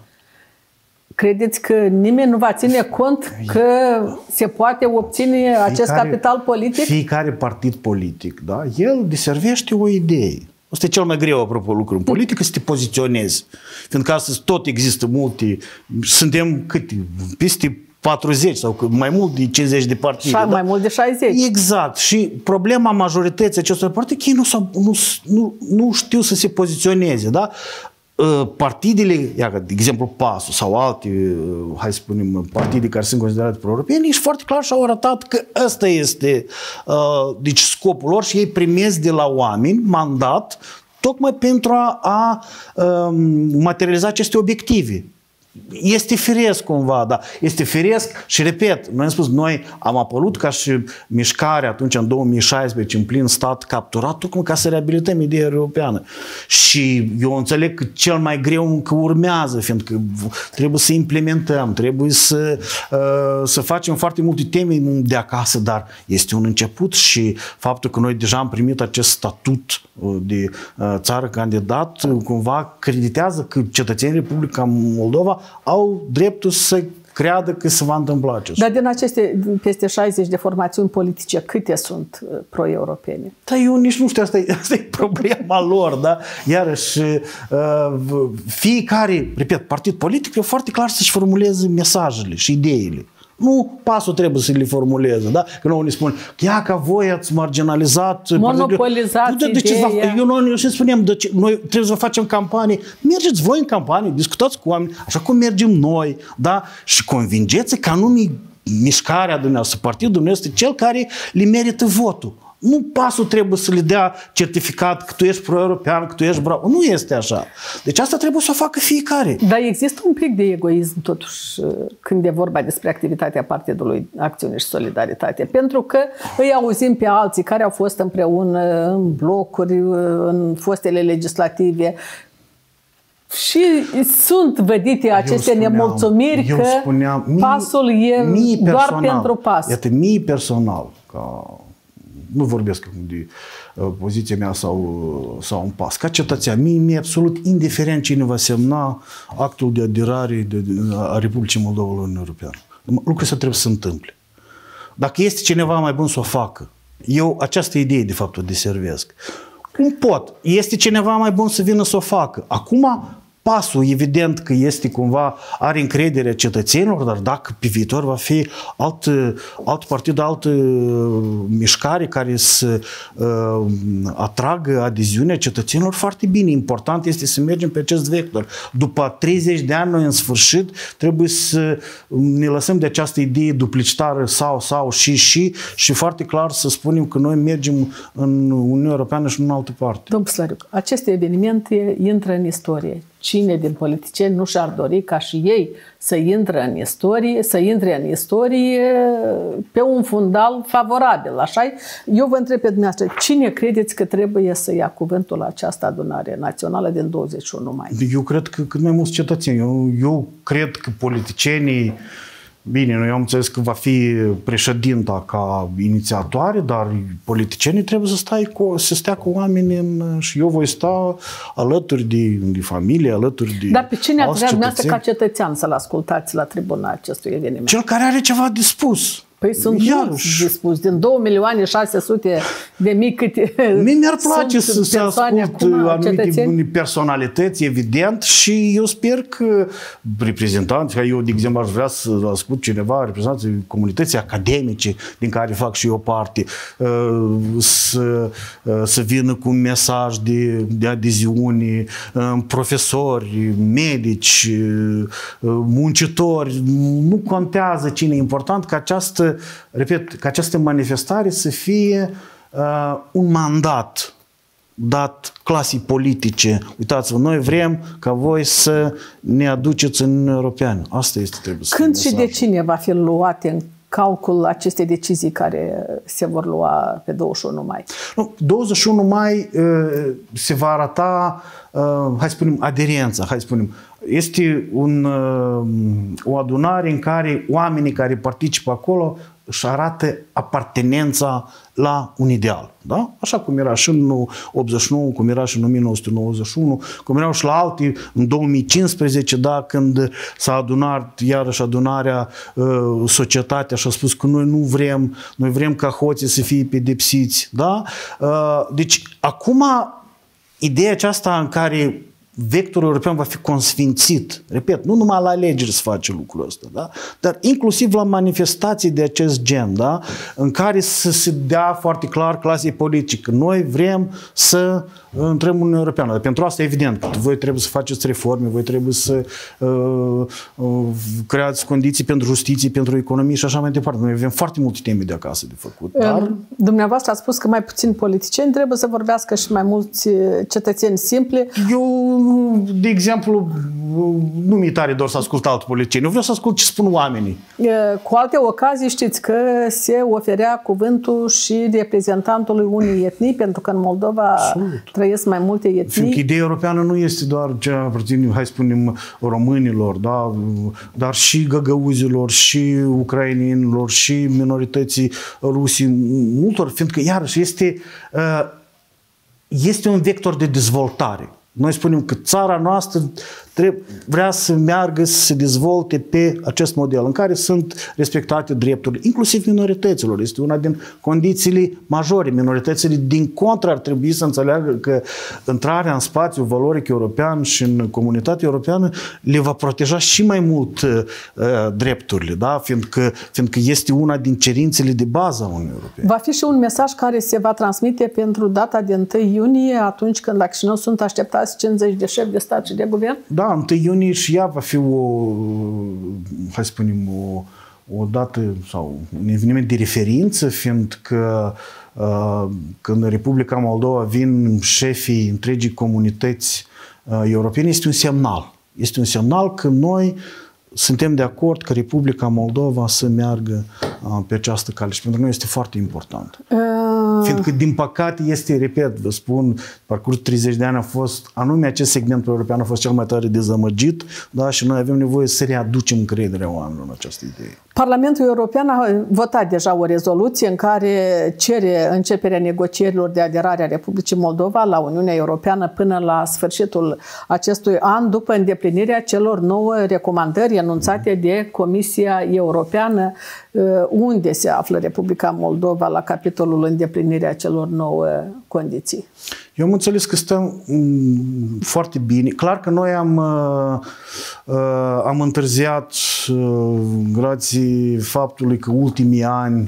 Credeți că nimeni nu va ține cont că se poate obține fiecare, acest capital politic? Fiecare partid politic, da, el deservește o idee. Asta e cel mai greu, apropo, lucru în politică, să te poziționezi. Fiindcă astăzi tot există multe, suntem câte, peste patruzeci sau mai mult de cincizeci de partide. Da? Mai mult de șaizeci. Exact. Și problema majorității acestor partide, ei nu, nu, nu, nu știu să se poziționeze, da? Partidele, iar, de exemplu PAS-ul sau alte, hai să spunem, partide care sunt considerate pro-europene, și foarte clar și-au arătat că ăsta este deci scopul lor și ei primesc de la oameni mandat tocmai pentru a, a, a materializa aceste obiective. Este firesc cumva, da. Este firesc și, repet, noi am spus, noi am apărut ca și mișcare atunci în două mii șaisprezece în plin stat capturat, tocmai ca să reabilităm ideea europeană. Și eu înțeleg că cel mai greu încă urmează, fiindcă trebuie să implementăm, trebuie să, să facem foarte multe teme de acasă, dar este un început și faptul că noi deja am primit acest statut de țară candidat, cumva creditează că cetățenii Republica Moldova au dreptul să creadă că se va întâmpla acest. Dar din aceste peste șaizeci de formațiuni politice, câte sunt pro-europene? Da, eu nici nu știu, asta e, asta e problema lor, da? Iarăși, fiecare, repet, partid politic e foarte clar să-și formuleze mesajele și ideile. Nu PAS-ul trebuie să le formuleze, da? Că nouă ne spun, ia că voi ați marginalizat... Monopolizați de, de ce ideea. Eu nu și spuneam, de ce, noi trebuie să facem campanii. Mergeți voi în campanie, discutați cu oameni, așa cum mergem noi, da? Și convingeți că anume mișcarea dumneavoastră, partidul dumneavoastră, cel care le merită votul. Nu PAS-ul trebuie să le dea certificat că tu ești pro-european, că tu ești bravo. Nu este așa. Deci asta trebuie să o facă fiecare. Dar există un pic de egoism totuși când e vorba despre activitatea Partidului Acțiune și Solidaritate. Pentru că îi auzim pe alții care au fost împreună în blocuri, în fostele legislative, și sunt vădite aceste spuneam, nemulțumiri că spuneam, mie, PAS-ul e doar personal, pentru PAS. Iată, mie personal, ca... nu vorbesc de uh, poziția mea sau, sau un PAS. Ca cetățean, mie mi-e absolut indiferent cine va semna actul de aderare de, de, a Republicii Moldova la Uniunea Europeană. Lucrurile să trebuie să se întâmple. Dacă este cineva mai bun să o facă, eu această idee de fapt o deservesc. Cum pot? Este cineva mai bun să vină să o facă. Acum PAS-ul, evident că este cumva, are încrederea cetățenilor, dar dacă pe viitor va fi alt, alt partid, altă mișcare care să uh, atragă adeziunea cetățenilor, foarte bine. Important este să mergem pe acest vector. După treizeci de ani, noi în sfârșit trebuie să ne lăsăm de această idee duplicitară sau, sau, și, și, și foarte clar să spunem că noi mergem în Uniunea Europeană și nu în altă parte. Domnul Slăriuc, aceste evenimente intră în istorie. Cine din politicieni nu și-ar dori ca și ei să intre în istorie, să intre în istorie pe un fundal favorabil, așa? Eu vă întreb pe dumneavoastră, cine credeți că trebuie să ia cuvântul la această adunare națională din douăzeci și unu mai? Eu cred că cât mai mulți cetățeni. Eu, eu cred că politicienii, bine, noi am înțeles că va fi președinta ca inițiatoare, dar politicienii trebuie să, stai cu, să stea cu oameni în, și eu voi sta alături de, de familie, alături de Dar pe cine ați vrea dumneavoastră ca cetățean să-l ascultați la tribuna acestui eveniment? Cel care are ceva de spus. Păi sunt mulți dispuși, din două milioane șase sute de mii câte mie mi-ar place să se ascult acum, anumite cetățeni. personalități, evident, și eu sper că reprezentanți, ca eu, de exemplu, aș vrea să ascult cineva, reprezentanții comunității academice, din care fac și eu parte, să, să vină cu un mesaj de, de adeziune, profesori, medici, muncitori, nu contează cine e important, ca această, repet, ca această manifestare să fie uh, un mandat dat clasei politice. Uitați-vă, noi vrem ca voi să ne aduceți în Uniunea Europeană. Asta este, trebuie să Când și de cine va fi luate în calcul aceste decizii care se vor lua pe douăzeci și unu mai? Nu, douăzeci și unu mai uh, se va arăta, uh, hai să spunem, aderența, hai să spunem. Este un, uh, o adunare în care oamenii care participă acolo își arată apartenența la un ideal. Da? Așa cum era și în optzeci și nouă, cum era și în o mie nouă sute nouăzeci și unu, cum erau și la alții în două mii cincisprezece, da, când s-a adunat iarăși adunarea, uh, societatea și a spus că noi nu vrem, noi vrem ca hoții să fie pedepsiți. Da? Uh, deci, acum, ideea aceasta în care vectorul european va fi consfințit. Repet, nu numai la alegeri se face lucrul ăsta, da? Dar inclusiv la manifestații de acest gen, da? În care să se dea foarte clar clasei politice. Noi vrem să intrăm în Uniunea Europeană. Dar pentru asta, evident, voi trebuie să faceți reforme, voi trebuie să uh, uh, creați condiții pentru justiție, pentru economie și așa mai departe. Noi avem foarte multe teme de acasă de făcut. Dar... Dumneavoastră ați spus că mai puțin politicieni trebuie să vorbească și mai mulți cetățeni simpli. Eu, de exemplu, nu mi-e tare doar să ascult alți politicieni. Eu vreau să ascult ce spun oamenii. Cu alte ocazii știți că se oferea cuvântul și reprezentantului unei etnii, pentru că în Moldova Absolut. trăiesc mai multe etnii. Fiindcă ideea europeană nu este doar cea aparține, hai să spunem, românilor, da? Dar și găgăuzilor, și ucrainenilor, și minorității rusii, multor, fiindcă iarăși este, este un vector de dezvoltare. Noi spunem că țara noastră vrea să meargă, să se dezvolte pe acest model în care sunt respectate drepturile, inclusiv minorităților. Este una din condițiile majore. Minoritățile, din contră, ar trebui să înțeleagă că intrarea în spațiul valoric european și în comunitatea europeană le va proteja și mai mult uh, drepturile, da? Fiindcă, fiindcă este una din cerințele de bază a Uniunii Europene. Va fi și un mesaj care se va transmite pentru data de întâi iunie, atunci când la Chișinău sunt așteptați cincizeci de șefi de stat și de guvern? Da, întâi iunie și ea va fi o, hai să spunem, o, o dată sau un eveniment de referință, fiindcă uh, când în Republica Moldova vin șefii întregii comunități uh, europene, este un semnal. Este un semnal că noi suntem de acord că Republica Moldova să meargă uh, pe această cale și pentru noi este foarte important. Uh... Fiindcă, din păcate, este, repet, vă spun, parcursul treizeci de ani a fost, anume acest segment european a fost cel mai tare dezamăgit, da? Și noi avem nevoie să readucem încrederea oamenilor în această idee. Parlamentul European a votat deja o rezoluție în care cere începerea negocierilor de aderare a Republicii Moldova la Uniunea Europeană până la sfârșitul acestui an, după îndeplinirea celor nouă recomandări anunțate de Comisia Europeană, unde se află Republica Moldova la capitolul îndeplinirea celor nouă condiții. Eu am înțeles că stăm foarte bine. Clar că noi am, uh, am întârziat uh, grație faptului că ultimii ani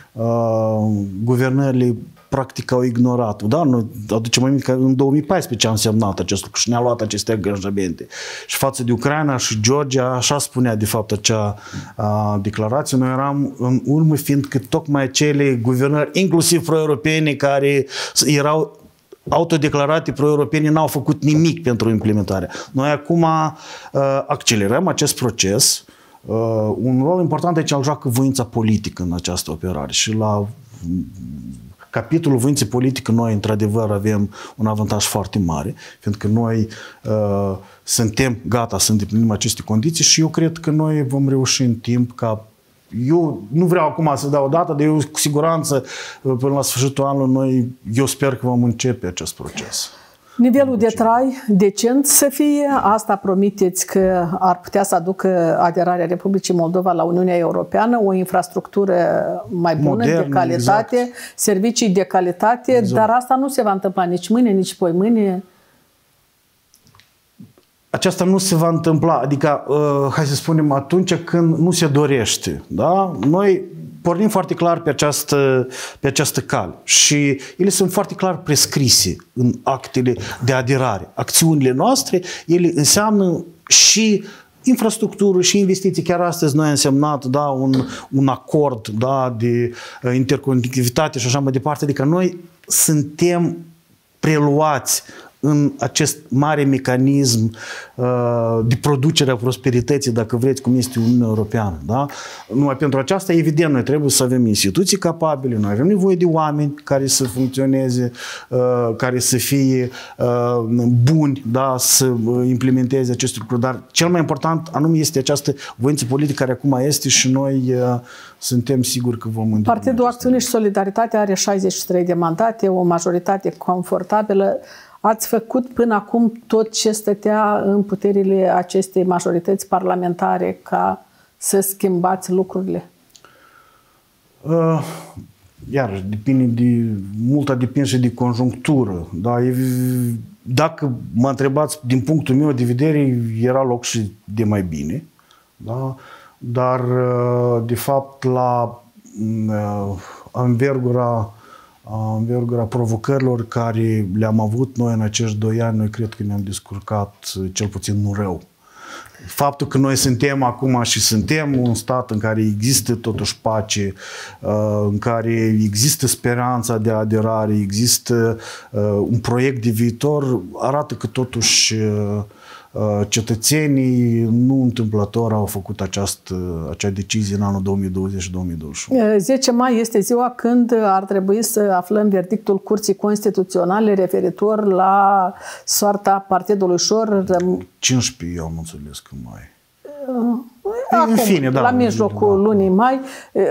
uh, guvernările practic au ignorat. Da, noi aducem aminte că în două mii paisprezece am semnat acest lucru și ne-a luat aceste angajamente. Și față de Ucraina și Georgia, așa spunea de fapt acea a, declarație, noi eram în urmă, fiindcă tocmai acele guvernări, inclusiv pro-europene, care erau autodeclarate pro-europene, n-au făcut nimic pentru implementare. Noi acum a, accelerăm acest proces. A, un rol important aici îl joacă voința politică în această operare și la capitolul voinței politică noi, într-adevăr, avem un avantaj foarte mare, fiindcă noi uh, suntem gata să îndeplinim aceste condiții și eu cred că noi vom reuși în timp ca... Eu nu vreau acum să dau o dată, dar eu cu siguranță până la sfârșitul anului noi, eu sper că vom începe acest proces. Nivelul de trai decent să fie, asta promiteți că ar putea să aducă aderarea Republicii Moldova la Uniunea Europeană, o infrastructură mai bună, modern, de calitate, exact. Servicii de calitate, exact. Dar asta nu se va întâmpla nici mâine, nici poimâine. Aceasta nu se va întâmpla, adică, uh, hai să spunem, atunci când nu se dorește. Da? Noi pornim foarte clar pe această, pe această cale și ele sunt foarte clar prescrise în actele de aderare. Acțiunile noastre, ele înseamnă și infrastructură și investiții. Chiar astăzi noi am semnat, da, un, un acord, da, de interconectivitate și așa mai departe, adică noi suntem preluați în acest mare mecanism uh, de producere a prosperității, dacă vreți, cum este Uniunea Europeană. Da? Numai pentru aceasta, evident, noi trebuie să avem instituții capabile, noi avem nevoie de oameni care să funcționeze, uh, care să fie uh, buni, da? Să implementeze aceste lucruri. Dar cel mai important anume este această voință politică care acum este și noi uh, suntem siguri că vom îndeplini. Partidul Acțiune și Solidaritate are șaizeci și trei de mandate, o majoritate confortabilă. Ați făcut până acum tot ce stătea în puterile acestei majorități parlamentare ca să schimbați lucrurile? Uh, iar, depinde de, multă depinde și de conjunctură. Da? E, dacă mă întrebați, din punctul meu de vedere, era loc și de mai bine. Da? Dar, de fapt, la uh, învergura învergura provocărilor care le-am avut noi în acești doi ani, noi cred că ne-am descurcat cel puțin nu rău. Faptul că noi suntem acum și suntem un stat în care există totuși pace, în care există speranța de aderare, există un proiect de viitor, arată că totuși cetățenii nu întâmplător au făcut această, acea decizie în anul două mii douăzeci și două mii douăzeci și unu. zece mai este ziua când ar trebui să aflăm verdictul Curții Constituționale referitor la soarta Partidului Șor. cincisprezece eu am înțeles că mai. Acum, în fine, da, la mijlocul da. lunii mai.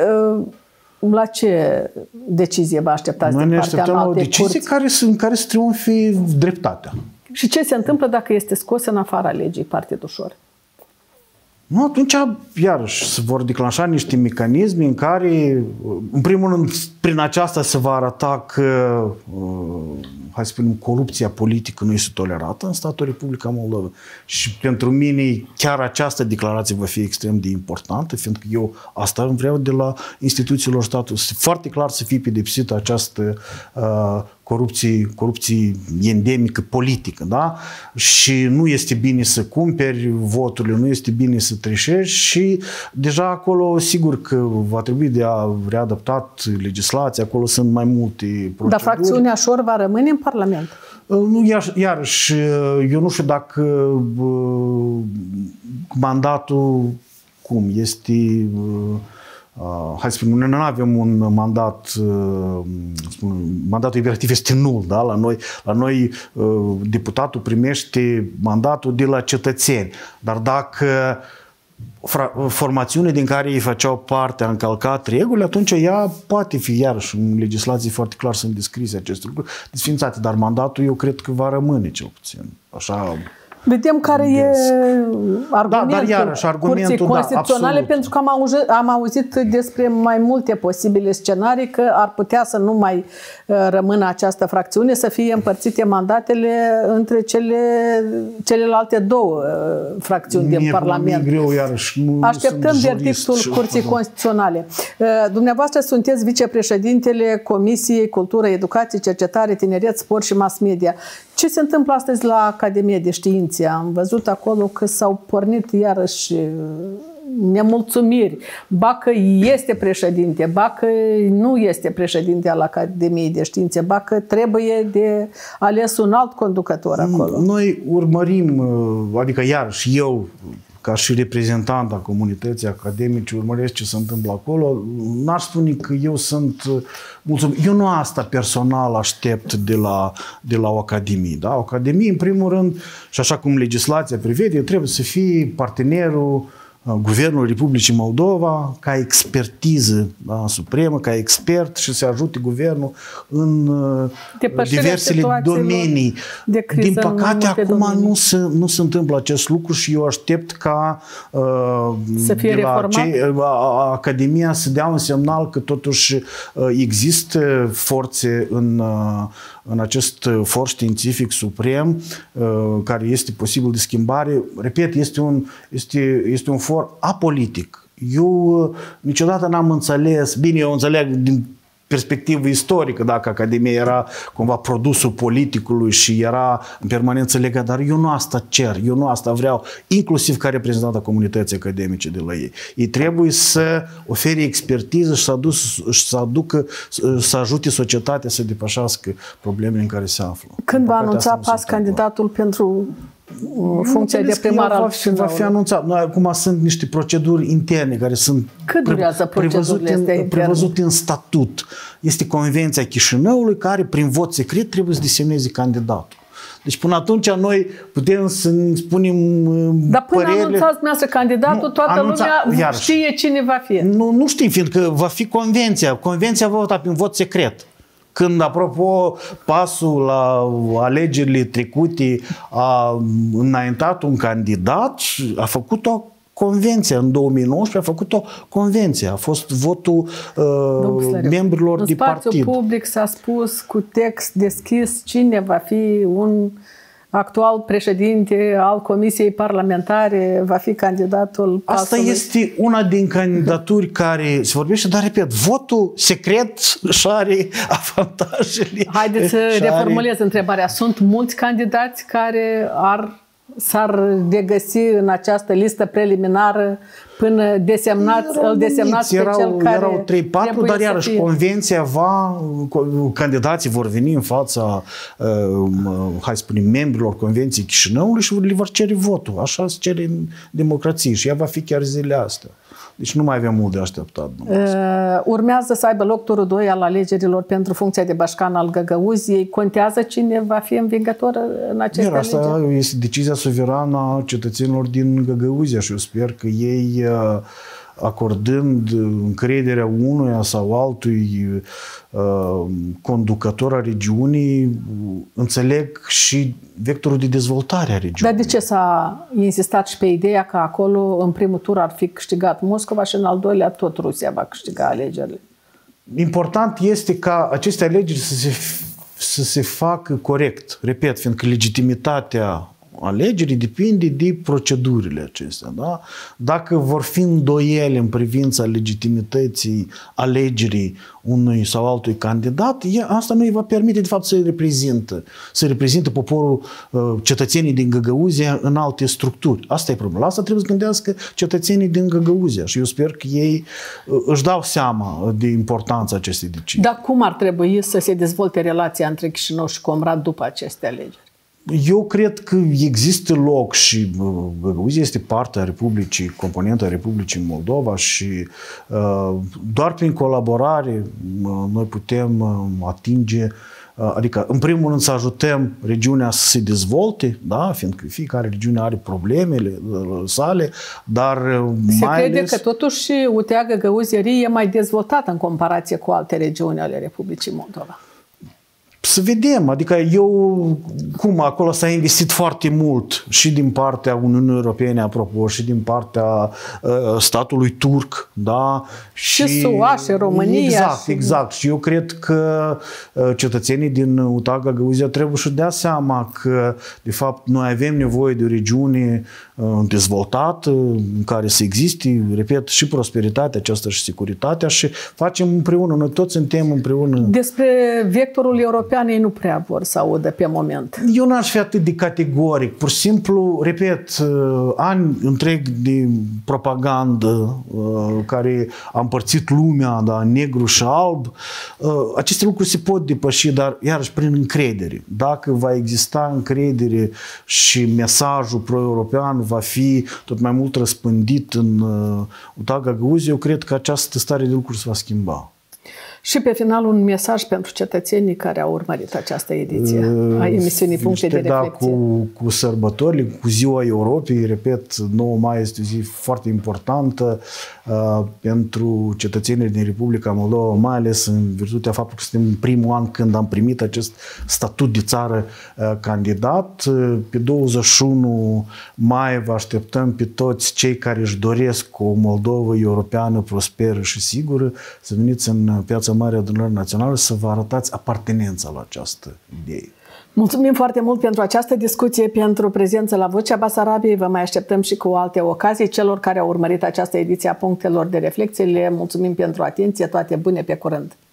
La ce decizie vă așteptați Noi din ne partea așteptăm la o decizie care, în care să triumfe dreptatea. Și ce se întâmplă dacă este scos în afara legii Partidul Șor? Nu, atunci, iarăși, se vor declanșa niște mecanisme în care, în primul rând, prin aceasta se va arăta că, hai să spunem, corupția politică nu este tolerată în statul Republica Moldova. Și pentru mine chiar această declarație va fi extrem de importantă, fiindcă eu asta vreau de la instituțiilor statului. Foarte clar să fie pedepsită această uh, corupție, corupție endemică politică, da? Și nu este bine să cumperi voturile, nu este bine să trișezi și deja acolo sigur că va trebui de a readaptat legislația, acolo sunt mai multe proceduri. Dar fracțiunea Șor va rămâne în Parlament? Nu, iarăși, eu nu știu dacă mandatul cum este... Uh, hai să spunem, noi nu avem un mandat, uh, spun, mandatul imperativ este nul, da? La noi, la noi uh, deputatul primește mandatul de la cetățeni, dar dacă formațiunea din care ei făceau parte a încălcat regulile, atunci ea poate fi, iarăși, în legislație foarte clar sunt descrise aceste lucruri, desfințate, dar mandatul eu cred că va rămâne cel puțin, așa... Vedem care e argumentul, da, dar iarăși, argumentul Curții Constituționale, da, pentru că am auzit, am auzit despre mai multe posibile scenarii că ar putea să nu mai rămână această fracțiune, să fie împărțite mandatele între cele, celelalte două fracțiuni din Parlament. Greu, iarăși, nu Așteptăm verdictul Curții Constituționale. Dumneavoastră sunteți vicepreședintele Comisiei Cultură, Educație, Cercetare, Tineret, Sport și Mass Media. Ce se întâmplă astăzi la Academie de Științe? Am văzut acolo că s-au pornit iarăși nemulțumiri. Ba că este președinte, ba că nu este președinte al Academiei de Științe, ba că trebuie de ales un alt conducător acolo. Noi urmărim, adică iarăși eu, ca și reprezentant a comunității academice, urmăresc ce se întâmplă acolo. N-aș spune că eu sunt mulțumit. Eu nu asta personal aștept de la, de la o academie. Da? O academie, în primul rând, și așa cum legislația prevede, trebuie să fie partenerul Guvernul Republicii Moldova ca expertiză, da, supremă, ca expert și să ajute guvernul în diversele domenii. De Din păcate, acum nu se, nu se întâmplă acest lucru și eu aștept ca uh, să fie de la reformat? Cei, Academia să dea un semnal că totuși uh, există forțe în, uh, în acest for științific suprem uh, care este posibil de schimbare. Repet, este un, este, este un for apolitic. Eu niciodată n-am înțeles, bine, eu înțeleg din perspectivă istorică, dacă Academia era cumva produsul politicului și era în permanență legat, dar eu nu asta cer, eu nu asta vreau, inclusiv ca reprezentant a comunității academice de la ei. Ei trebuie să ofere expertiză și să, aduc, să aducă, să ajute societatea să depășească problemele în care se află. Când va anunța P A S candidatul pentru funcția de primar al va fi anunțat. Noi acum sunt niște proceduri interne care sunt Cât durează procedurile astea interne? Prevăzute în statut. Este Convenția Chișinăului care prin vot secret trebuie să desemneze candidatul. Deci până atunci noi putem să ne spunem Dar până părerile... anunțați dumneavoastră candidatul, toată anunța, lumea iarăși, știe cine va fi. Nu, nu știm, fiindcă va fi Convenția. Convenția va vota prin vot secret. Când, apropo, pasul la alegerile trecute a înaintat un candidat, a făcut o convenție în două mii nouăsprezece, a făcut o convenție. A fost votul uh, membrilor de partid. În spațiu public s-a spus cu text deschis cine va fi un actual președinte al Comisiei Parlamentare, va fi candidatul P A S-ului. Asta este una din candidaturi care se vorbește, dar repet, votul secret și are avantajele. Haideți să reformulez întrebarea. Sunt mulți candidați care ar s-ar regăsi în această listă preliminară până desemnați, îl desemnați pe erau, cel care erau trei patru, dar iarăși convenția va, candidații vor veni în fața, uh, hai să spunem, membrilor Convenției Chișinăului și le vor cere votul. Așa se cere în democrație și ea va fi chiar zilele astea. Deci nu mai avem mult de așteptat. Uh, urmează să aibă loc turul doi al alegerilor pentru funcția de bașcan al Găgăuziei. Contează cine va fi învingător în aceste Iar asta alegeri? este decizia suverană a cetățenilor din Găgăuzia și eu sper că ei, acordând încrederea unuia sau altui conducător a regiunii, înțeleg și vectorul de dezvoltare a regiunii. Dar de ce s-a insistat și pe ideea că acolo în primul tur ar fi câștigat Moscova și în al doilea tot Rusia va câștiga alegerile? Important este ca aceste alegeri să se, să se facă corect. Repet, fiindcă legitimitatea alegerii depinde de procedurile acestea. Da? Dacă vor fi îndoieli în privința legitimității alegerii unui sau altui candidat, asta nu îi va permite, de fapt, să-i reprezintă, să reprezintă poporul, cetățenii din Găgăuzia în alte structuri. Asta e problema. Asta trebuie să gândească cetățenii din Găgăuzia și eu sper că ei își dau seama de importanța acestei decizii. Dar cum ar trebui să se dezvolte relația între Chișinău și Comrat după aceste alegeri? Eu cred că există loc și Găgăuzia este parte a Republicii, componentă a Republicii Moldova și uh, doar prin colaborare uh, noi putem uh, atinge, uh, adică în primul rând să ajutăm regiunea să se dezvolte, da? Fiindcă fiecare regiune are problemele uh, sale, dar uh, se mai crede ales... că totuși U T A Găgăuzierii e mai dezvoltată în comparație cu alte regiuni ale Republicii Moldova. Să vedem, adică eu, cum acolo s-a investit foarte mult și din partea Uniunii Europene, apropo, și din partea uh, statului turc, da? Și, și S U A și România. Exact, și... exact. Și eu cred că uh, cetățenii din U T A Găgăuzia trebuie să dea seama că, de fapt, noi avem nevoie de o regiune uh, dezvoltată, în care să existe, repet, și prosperitatea aceasta și securitatea și facem împreună, noi toți suntem împreună. Despre vectorul european ei nu prea vor să audă pe moment. Eu n-aș fi atât de categoric. Pur și simplu, repet, ani întreg de propagandă care a împărțit lumea, da, negru și alb, aceste lucruri se pot depăși, dar iarăși prin încredere. Dacă va exista încredere și mesajul pro-european va fi tot mai mult răspândit în U T A Găgăuzia, eu cred că această stare de lucruri se va schimba. Și pe final un mesaj pentru cetățenii care au urmărit această ediție a emisiunii Puncte de Reflecție. Da, cu, cu sărbătorile, cu Ziua Europei, repet, nouă mai este o zi foarte importantă uh, pentru cetățenii din Republica Moldova, mai ales în virtutea faptului că suntem în primul an când am primit acest statut de țară uh, candidat. Pe douăzeci și unu mai vă așteptăm pe toți cei care își doresc o Moldovă europeană, prosperă și sigură, să veniți în Piața Mare Adunării Naționale să vă arătați apartenența la această idee. Mulțumim foarte mult pentru această discuție, pentru prezență la Vocea Basarabiei. Vă mai așteptăm și cu alte ocazii. Celor care au urmărit această ediție a Punctelor de Reflecție, le mulțumim pentru atenție. Toate bune, pe curând!